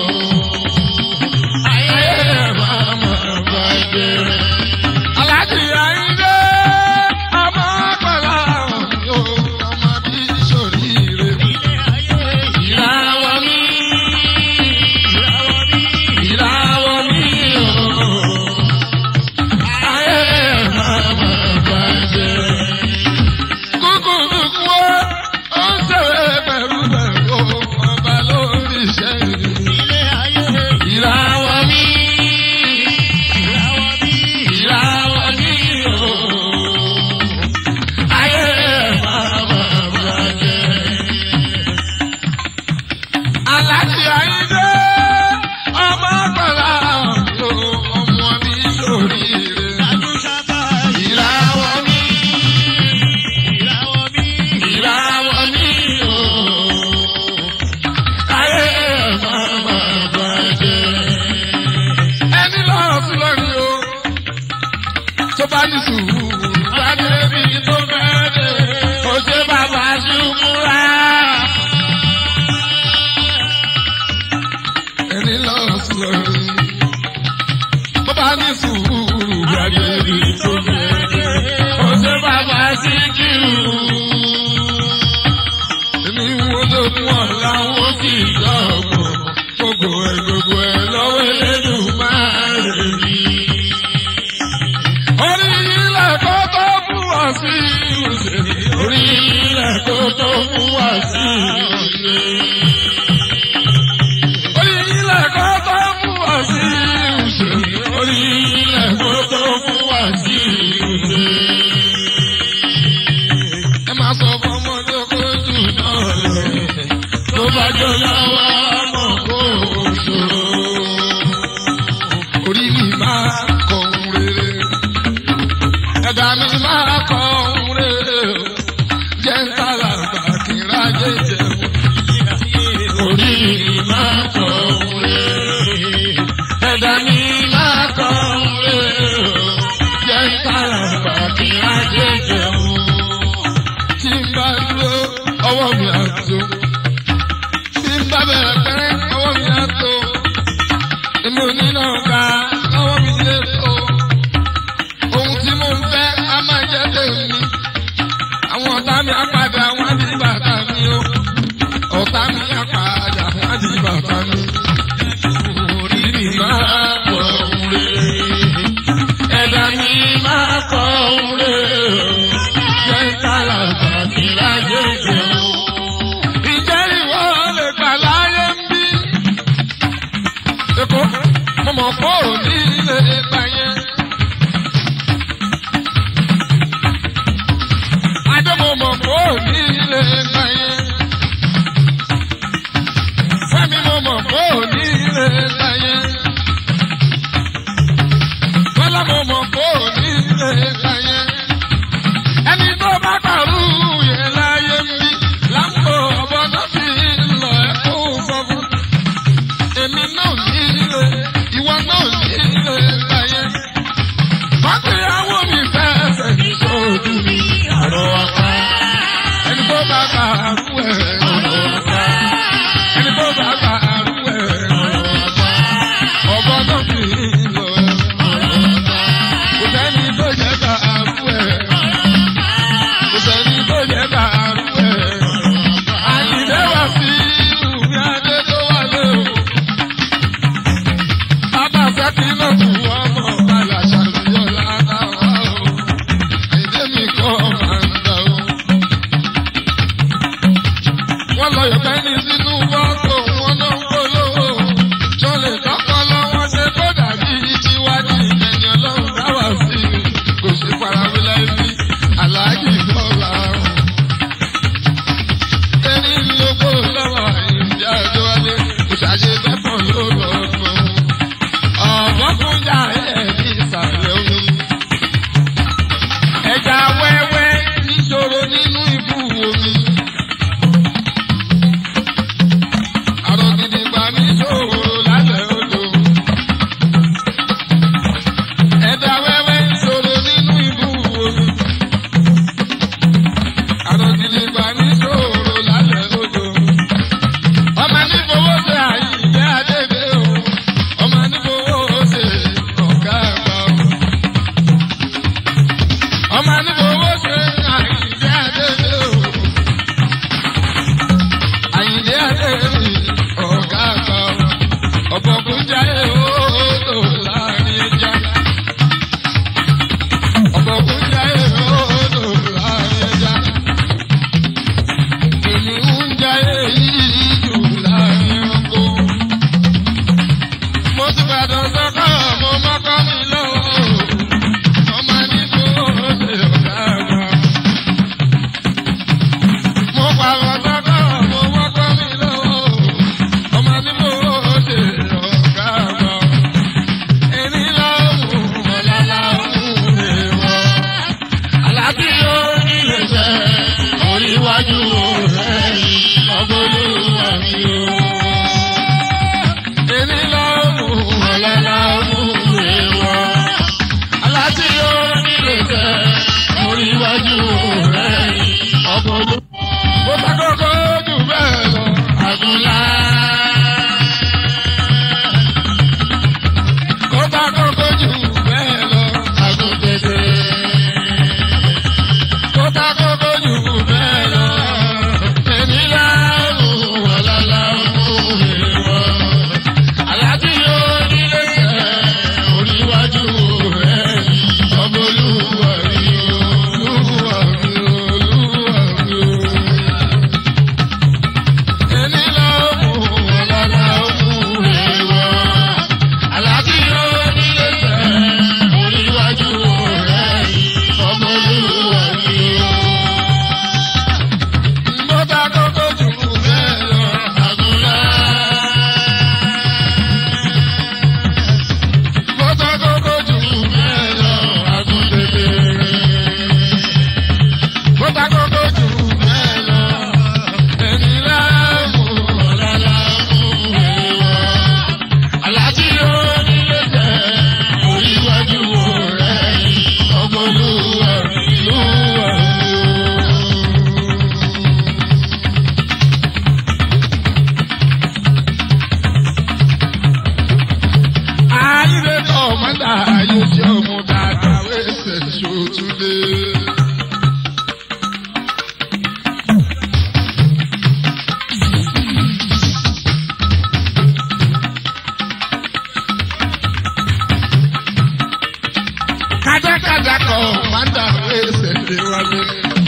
Ayé máa máa bàjẹ́. Aláàjì Àyìndé ọmọ àgbàlá yóò ọmọ bí sóríire. Ìràwọ̀ mi. Ìràwọ̀ mi. Ìràwọ̀ mi ooo. Ayé máa máa bàjẹ́. Kúkú dùkú ó, ó ń ṣèwé pẹ̀lú pẹ̀lú ọba lórí iṣẹ́ ìlú. Ìràwọ̀ mi. Ìràwọ̀ mi. Ìràwọ̀ mi ooo. Ayé máa máa bàjẹ́. Aláàjì Àyìndé ọmọ àgbàlá yóò ọmọ bí sóríire. Ìràwọ̀ mi. Ìràwọ̀ mi. Ìràwọ̀ mi ooo. Ayé máa máa bàjẹ́. Ẹni lọ́rọ̀ fún lọ́rin o, tó bá ní sùúrù, bá débi tó fẹ́ dé, kò ṣe bàbá ṣùkúrà. Ẹni lọ́rọ̀ fún lọ́rin, tó bá ní sùúrù, bá débi tó fẹ́ dé, kò ṣe bàbá Síkírù. Èmi wo ló mú ọ̀la wọn kì í dọ̀gbọ̀n, gbogbo ẹ̀ gbogbo ẹ̀ lọ́wọ́ Elédùmarè mi. Orí ilẹ̀ kó tó fún wa sí ìṣe. Orí ilẹ̀ kó tó fún wa sí ìṣe. Orí ilẹ̀ kó tó fún wa sí ìṣe. Orí ilẹ̀ kó tó fún wa sí ìṣe. Ẹ máa sọ fún ọmọdé kó jù náà lọ. Tó bá jọ lọ́wọ́ ọmọ kó ṣòro. Orí mi máa kọ ohun rere. Ẹ̀dá mi máa kọ ohun rere. Jẹ́ ń tàlàbà kí n rájé jẹun. Orí mi máa kọ ohun rere. Ẹ̀dá mi máa kọ ohun rere. Jẹ́ ń tàlàbà kí n rájé jẹun. Tí n bá dúró, ọwọ́ mi á tó. Tí n bá bẹ̀rẹ̀ pẹ́rẹ́, ọwọ́ mi á tó. Èmi ò ní náà ká lọ́wọ́ mi lé tó. Ohun tí mo ń fẹ́ á máa jẹ́ tèmi. Àwọn ọ̀tá mi á padà wọ́n á di bàtà mi o. Ọ̀tá mi á padà wọ́n á di bàtà mi. Orí mi máa kọ ohun rere. Ẹ̀dá mi máa kọ ohun rere. Jẹ́ tàlàbà kí n rájé jẹun. Ìjẹ́ ìwọ lè gbà láyé ń bí. Èkó, mo mọ̀ kó o ní ilé ìgbà yẹn. Adé mo mọ̀ kó o lọ́yọ̀ bẹ́ni sínú wọ́pọ̀ wọn náà ń polówó. Jọ́lẹ̀ tọ́kọ́ lọ́wọ́ ṣe kó dàbí tiwa ní ẹni ọlọ́run dáwà sí i. Kò sí farawé láì bí aláàjì lọ́la. Ẹni lóko lọ́wọ́ ìdí àjọwálé kò ṣàṣe bẹ́pọ̀ ló lọ́gbọ̀n. Ọ̀bọ̀kúnjà ẹ̀ ní ìsàlẹ̀ omi. Ẹja wẹ́wẹ́ níṣòro nínú ibú omi. Àrògidìgbà níṣòro lálẹ́ odò. Ẹja wẹ́wẹ́ níṣòro nínú ibú omi. Àrògidìgbà níṣòro lálẹ́ odò. Ọmọ nífowó ṣe àyíjẹ́ àdébé o. Ọmọ nífowó ṣe ọ̀gá àgbà o. Ọmọ nífowó ṣe àyíjẹ́ àdébé o. Àyíjẹ́ àdébé ọ̀gá àgbà o. Ọ̀bọ̀kúnjà èèwọ̀ láàrin ẹja. Ọ̀bọ̀kúnjà èèwọ̀ láàrin ẹja. Kìnìún ń jà èyí jù láàrin ẹranko. Mo ti gbàdọ̀ sọ́kọ̀ mo mọ́kọ́ mi lọ́wọ́. Ọmọ nífowó ṣe ọ̀gá àgbà. Mo pàrọ̀ sọ́kọ̀ mo mọ́kọ́ mi lọ́wọ́. Ọmọ nífowó ṣe ọ̀gá àgbà. Ẹni lọ́wọ́ ọ̀làlà òun lè wọ̀. Àlàbí yóò nílé jẹ́ oríwájú rẹ̀ ọgbọ́lúwà mi o. Ẹni lọ́wọ́ ọ̀làlà òun lè wọ̀. Àlàbí yóò nílé jẹ́ oríwájú rẹ̀ ọgbọ́lúwà. Mo ta kókó jù bẹ́ẹ̀ lọ. Àgùnlá. Mo ta kókó jù bẹ́ẹ̀ lọ. Àgùntètè. Mo ta kókó jù bẹ́ẹ̀ lọ. Èmi láàrún ọ̀làlà òun lè wọ̀. Àlàbí yóò nílé jẹ́ oríwájú rẹ̀ ọgbọ́lúwà mi o. Olúwa mi o, Olúwa mi o. Ẹni lọ́wọ́ ọ̀làlà òun lè wọ̀. Àlàbí yóò nílé jẹ́ oríwájú rẹ̀ ọgbọ́lúwà mi o. Mo ta kókó jù bẹ́ẹ̀ lọ. Àgùnlá. Mo ta kókó jù bẹ́ẹ̀ lọ. Àgùntètè. Mo ta kókó jù bẹ́ẹ̀ lọ. Ẹni láàmú ọ̀làlà òun lè wọ̀. Àlàbí yóò nílé jẹ́ oríwájú rẹ̀ ọgbọ́lúwà mi, Olúwa mi o. Ayé tó mọ́tà yóò jẹ́ ọmọ dáadáa wẹ́sẹ̀ ṣòtúndé. Kájákájá kọ̀ mọ́tà wẹ́sẹ̀ lé wálé.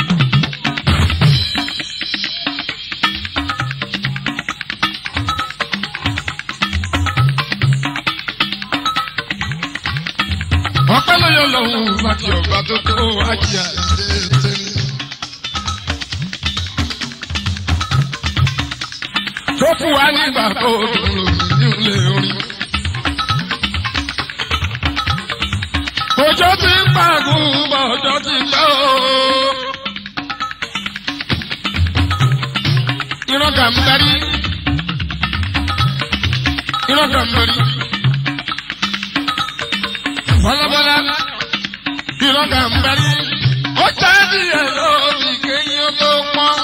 Ọpẹ́ ló yọ lọ́hùn láti ọ̀gbà tó tó wájú àṣẹ tẹ́lẹ̀. Tó fún wa nígbà tó dúró nílé orin. Òjò ti ń pàgùn bọ̀ ọjọ́ ti pẹ́ o. Irọ́ gàmbẹ́rí. Irọ́ gàmbẹ́rí. Bọ́lábọ́lá. Irọ́ gàmbẹ́rí. Ó tẹ́ díẹ̀ lórí kéyìn tó pọ́n.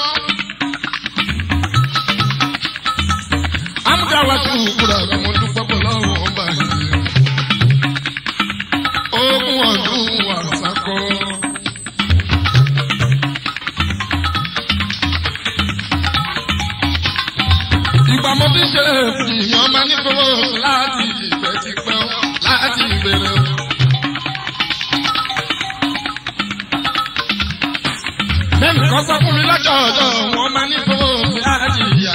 Amúdáwá tó kúrò àwọn dúpọ́ pọ̀ lọ́wọ́ ọba yìí. Ogún ọdún wà sákọ́. Ìgbà mo fi ṣe ìyàn máa ní fowó láti ìgbẹ́ ti pẹ́ láti ìbẹ̀rẹ̀. Bẹ́ẹ̀ni kan sọ fún mi lọ́jọ́ ọjọ́ wọn máa ní fowó láti ìyá.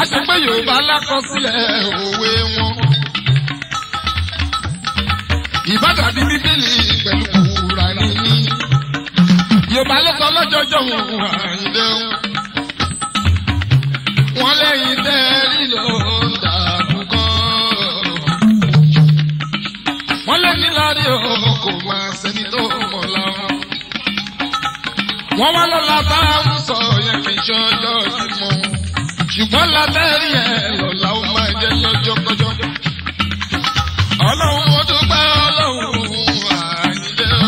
ṣe pé Yorùbá lákọsílẹ̀ òwe wọn. Ìbádàn bí Bíbélì pẹ̀lú Kùránì ní. Yorùbá ló sọ lọ́jọ́jọ́ wọn Àyìndé o. Wọ́n lẹ́yìn tẹ́rí ló ń dàbò kan. Wọ́n lé ní lárí o kò máa sẹ́ni tó mọ̀ láwọn. Wọ́n wá lọ́la bá ń sọ yẹn fi ṣọjọ́ sí mọ́. Ṣùgbọ́n látẹ́rí ẹ̀ lọ́la ó máa jẹ́ lọ́jọ́ kọjọ́. Ọlọ́run mo dúpẹ́ Ọlọ́run Àyìndé o.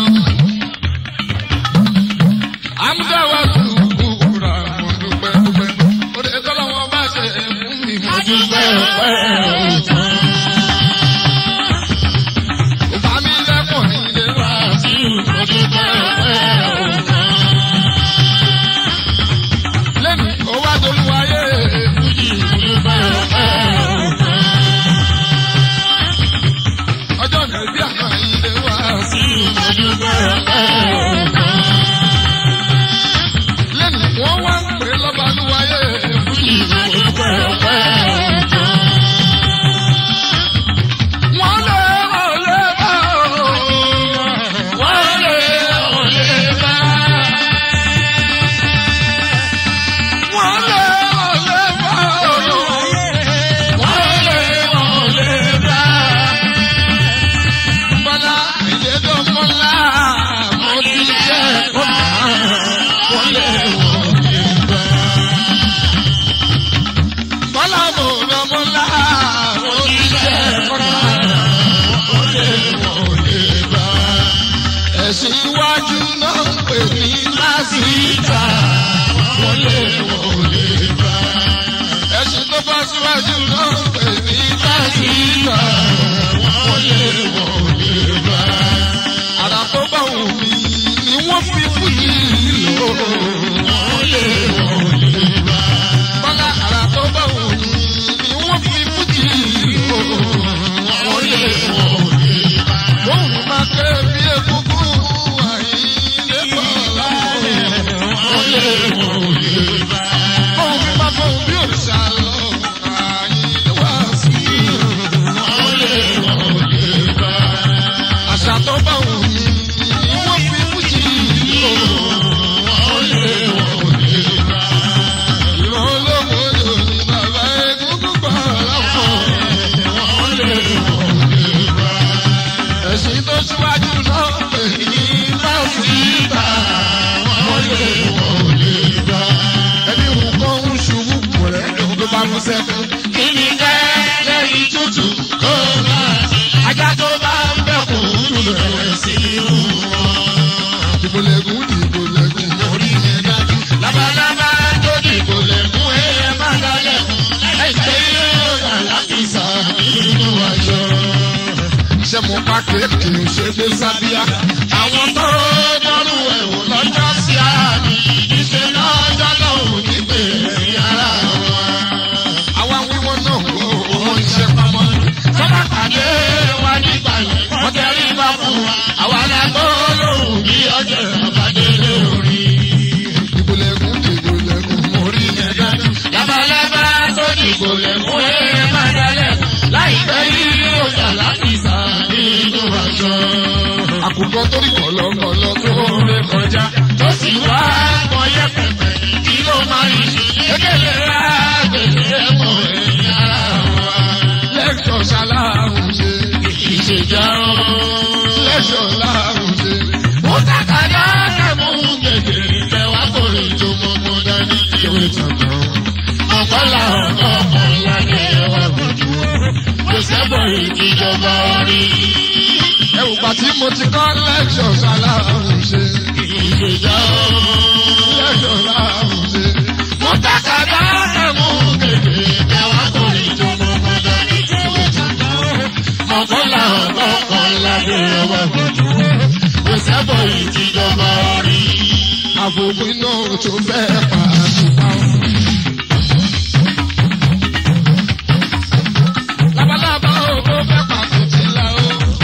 Àmúdáwá sùúrà mo dúpẹ́ dúpẹ́. Orí ẹ̀tọ́ lọ́wọ́ bá ṣe fún mi mo dúpẹ́ ọpẹ́ ọ̀tán. Òbá mi lẹ́kọ̀ọ́ nílé wá sí mo dúpẹ́ ọpẹ́ ọ̀tán. Lẹ́nu ó wá dolúwayé fújì mo dúpẹ́ ọpẹ́ ọ̀tán. Ọjọ́ ìbí àná Àyìndé wá sí mo dúpẹ́ ọpẹ́ ọ̀tán. Lẹ́nu wọ́n wá ń pè lọ́ba lúwayé fújì mo dúpẹ́ ọpẹ́ ọ̀tán. Wọ́n lé ọ̀lẹ́ bá o. Wọ́n lé ọ̀lẹ́ bá. Wọ́n lé ọ̀lẹ́ bá o. Wọ́n lé ọ̀lẹ́ bá. Bọ́lá ìdẹ́dọ́mọ́lá mo ti jẹ́ kọ́lá. Wọ́n lé ọ̀lẹ́ bá. Bọ́lá mo lọ́mọ́lá mo ti jẹ́ kọ́lá. Wọ́n lé ọ̀lẹ́ bá. Ẹ̀sìn iwájú náà ń pè ní lásìkò. Wọ́n lé ọ̀lẹ́ bá. Ẹ̀sìn tó bá síwájú náà ń pè ní lásìkò. Wọ́n lé ọ̀lẹ́ bá. Àrà tó bá wù mí ni wọ́n fi fújì lò. Wọ́n lé ọ̀lẹ́ bá. Bọ́lá àrà tó bá wù mí ni wọ́n fi fújì lò. Wọ́n lé ọ̀lẹ́ bá. Bóun máa ké bí egungun Àyìndé Bọ́lá mọ̀. Wọ́n lé ọ̀lẹ́ bá. Bóun fi máa bóun bí òrìṣà lọ Àyìndé wá sí. Wọ́n lé ọ̀lẹ́ bá. Àṣà tó bá wù mí ni wọ́n fi fújì lò. Wọ́n lé ọ̀lẹ́ bá. Ìran olómọdé ni bàbá egungun Bọ́lá mọ̀. Wọ́n lé ọ̀lẹ́ bá. Ẹ̀sìn tó síwájú náà pè ní lásìkò. Wọ́n lé ọ̀lẹ́ bá. Ẹni nǹkan ń ṣubú pọ̀rẹ́ ló bá mú sẹ́kù. Kí ni kẹ́ lẹ́yìn tútù kó máa ajá tó bá ń bẹ̀kùn lulẹ̀ sí irú wọn. Dìbò lẹ́gùn dìbò lẹ́gùn orí yẹn dájú. Labalábá tó dìbò lẹ́gùn ẹ̀ má dalẹ̀. Ẹ̀jẹ̀ yóò yà láti sà nínú aṣọ. Ṣé mo pa kéèkì ṣe dé sábíà? Àwọn tó dọ́rù ẹ̀wọ̀n lọ́jọ́ sí àmì. Ìṣe lọ́jọ́ lọ́hùn nígbè yàrá wọn. Àwa wíwọ́ náà wò ó ń ṣe pamọ́. Sọ́dọ̀ pàdé wa nígbà yìí. Wọ́n tẹ̀rí bá fún wa. Àwa la gbọ́ lóhùn bí ọjọ́ àbádé lórí. Dìbò lẹ́gùn dìbò lẹ́gùn orí yẹn dájú. Labalábá tó dìbò lẹ́gùn ẹ̀ má dalẹ̀. Láìpẹ́ yìí yóò yà láti sà nínú aṣọ. Àkùkọ tó rí kọ̀lọ̀kọ̀lọ̀ tó ré kọjá. Tó sì wá kọyẹ pẹ̀pẹ̀ kí ló máa ń ṣe. Kékeré àgbèlè ẹ̀mọ́ ẹ̀yìn ara wa. Lẹ́kṣọ̀ ṣaláhùn ṣe. Ìṣèjà lẹ́kṣọ̀ láhùn ṣe. Mo tàkàdá kẹ́mú gègé tẹ̀wá kórè tó mọ́mọ́ dání. Ìwé tàkàn. Ọ̀pọ̀lá ọ̀nà ọ̀la ni ẹ̀wà gbòjú. Kò sẹ́bọ̀ ìjọba orí. Ẹ̀wù pàtí mo ti kọ́ lẹ́kṣọ̀ ṣaláhùn ṣe. Ìṣèjà lẹ́kṣọ̀ láhùn ṣe. Mo tàkàdá kẹ́mú gègé tẹ̀wá kórè tó mọ́mọ́ dání. Ìwé tàkàn. Ọ̀pọ̀lá ọ̀nà ọ̀la ni ẹ̀wà gbòjú. Kò sẹ́bọ̀ ìjọba orí. Àbòbò iná tó fẹ́ pa àtùpà. Labalábá ò tó fẹ́ pa fìtílà o.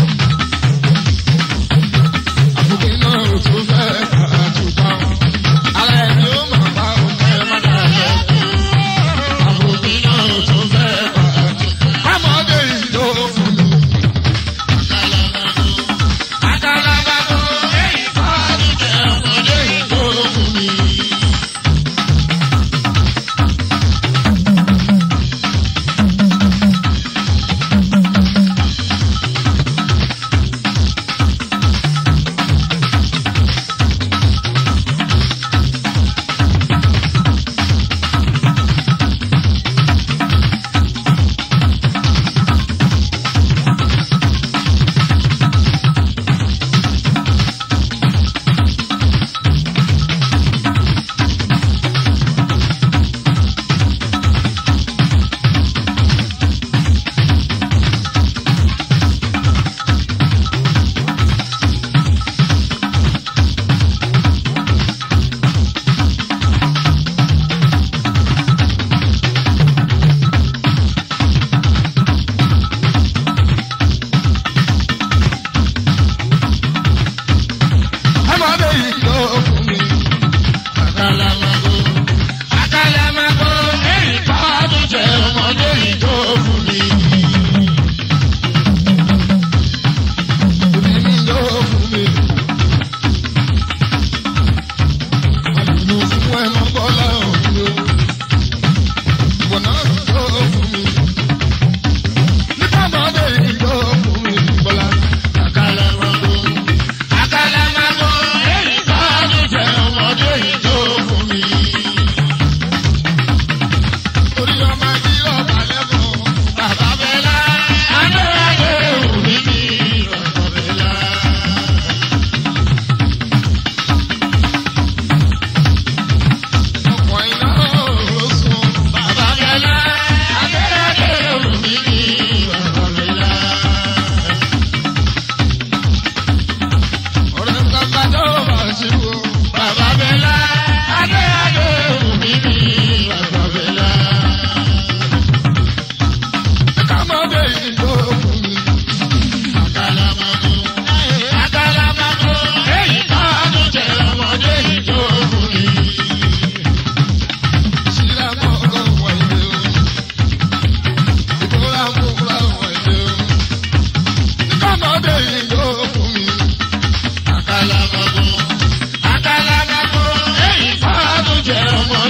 Àbòbò iná tó fẹ́ pa àtùpà. Ara ẹni ó máa pa òun ẹ̀ má dà lọ. Àbòbò iná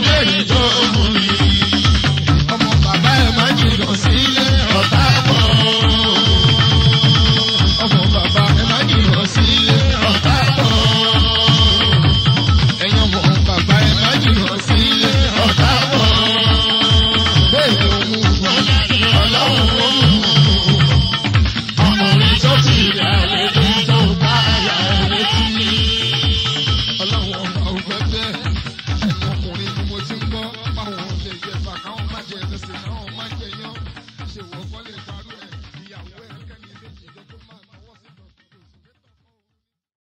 bí èyí tó fún mi.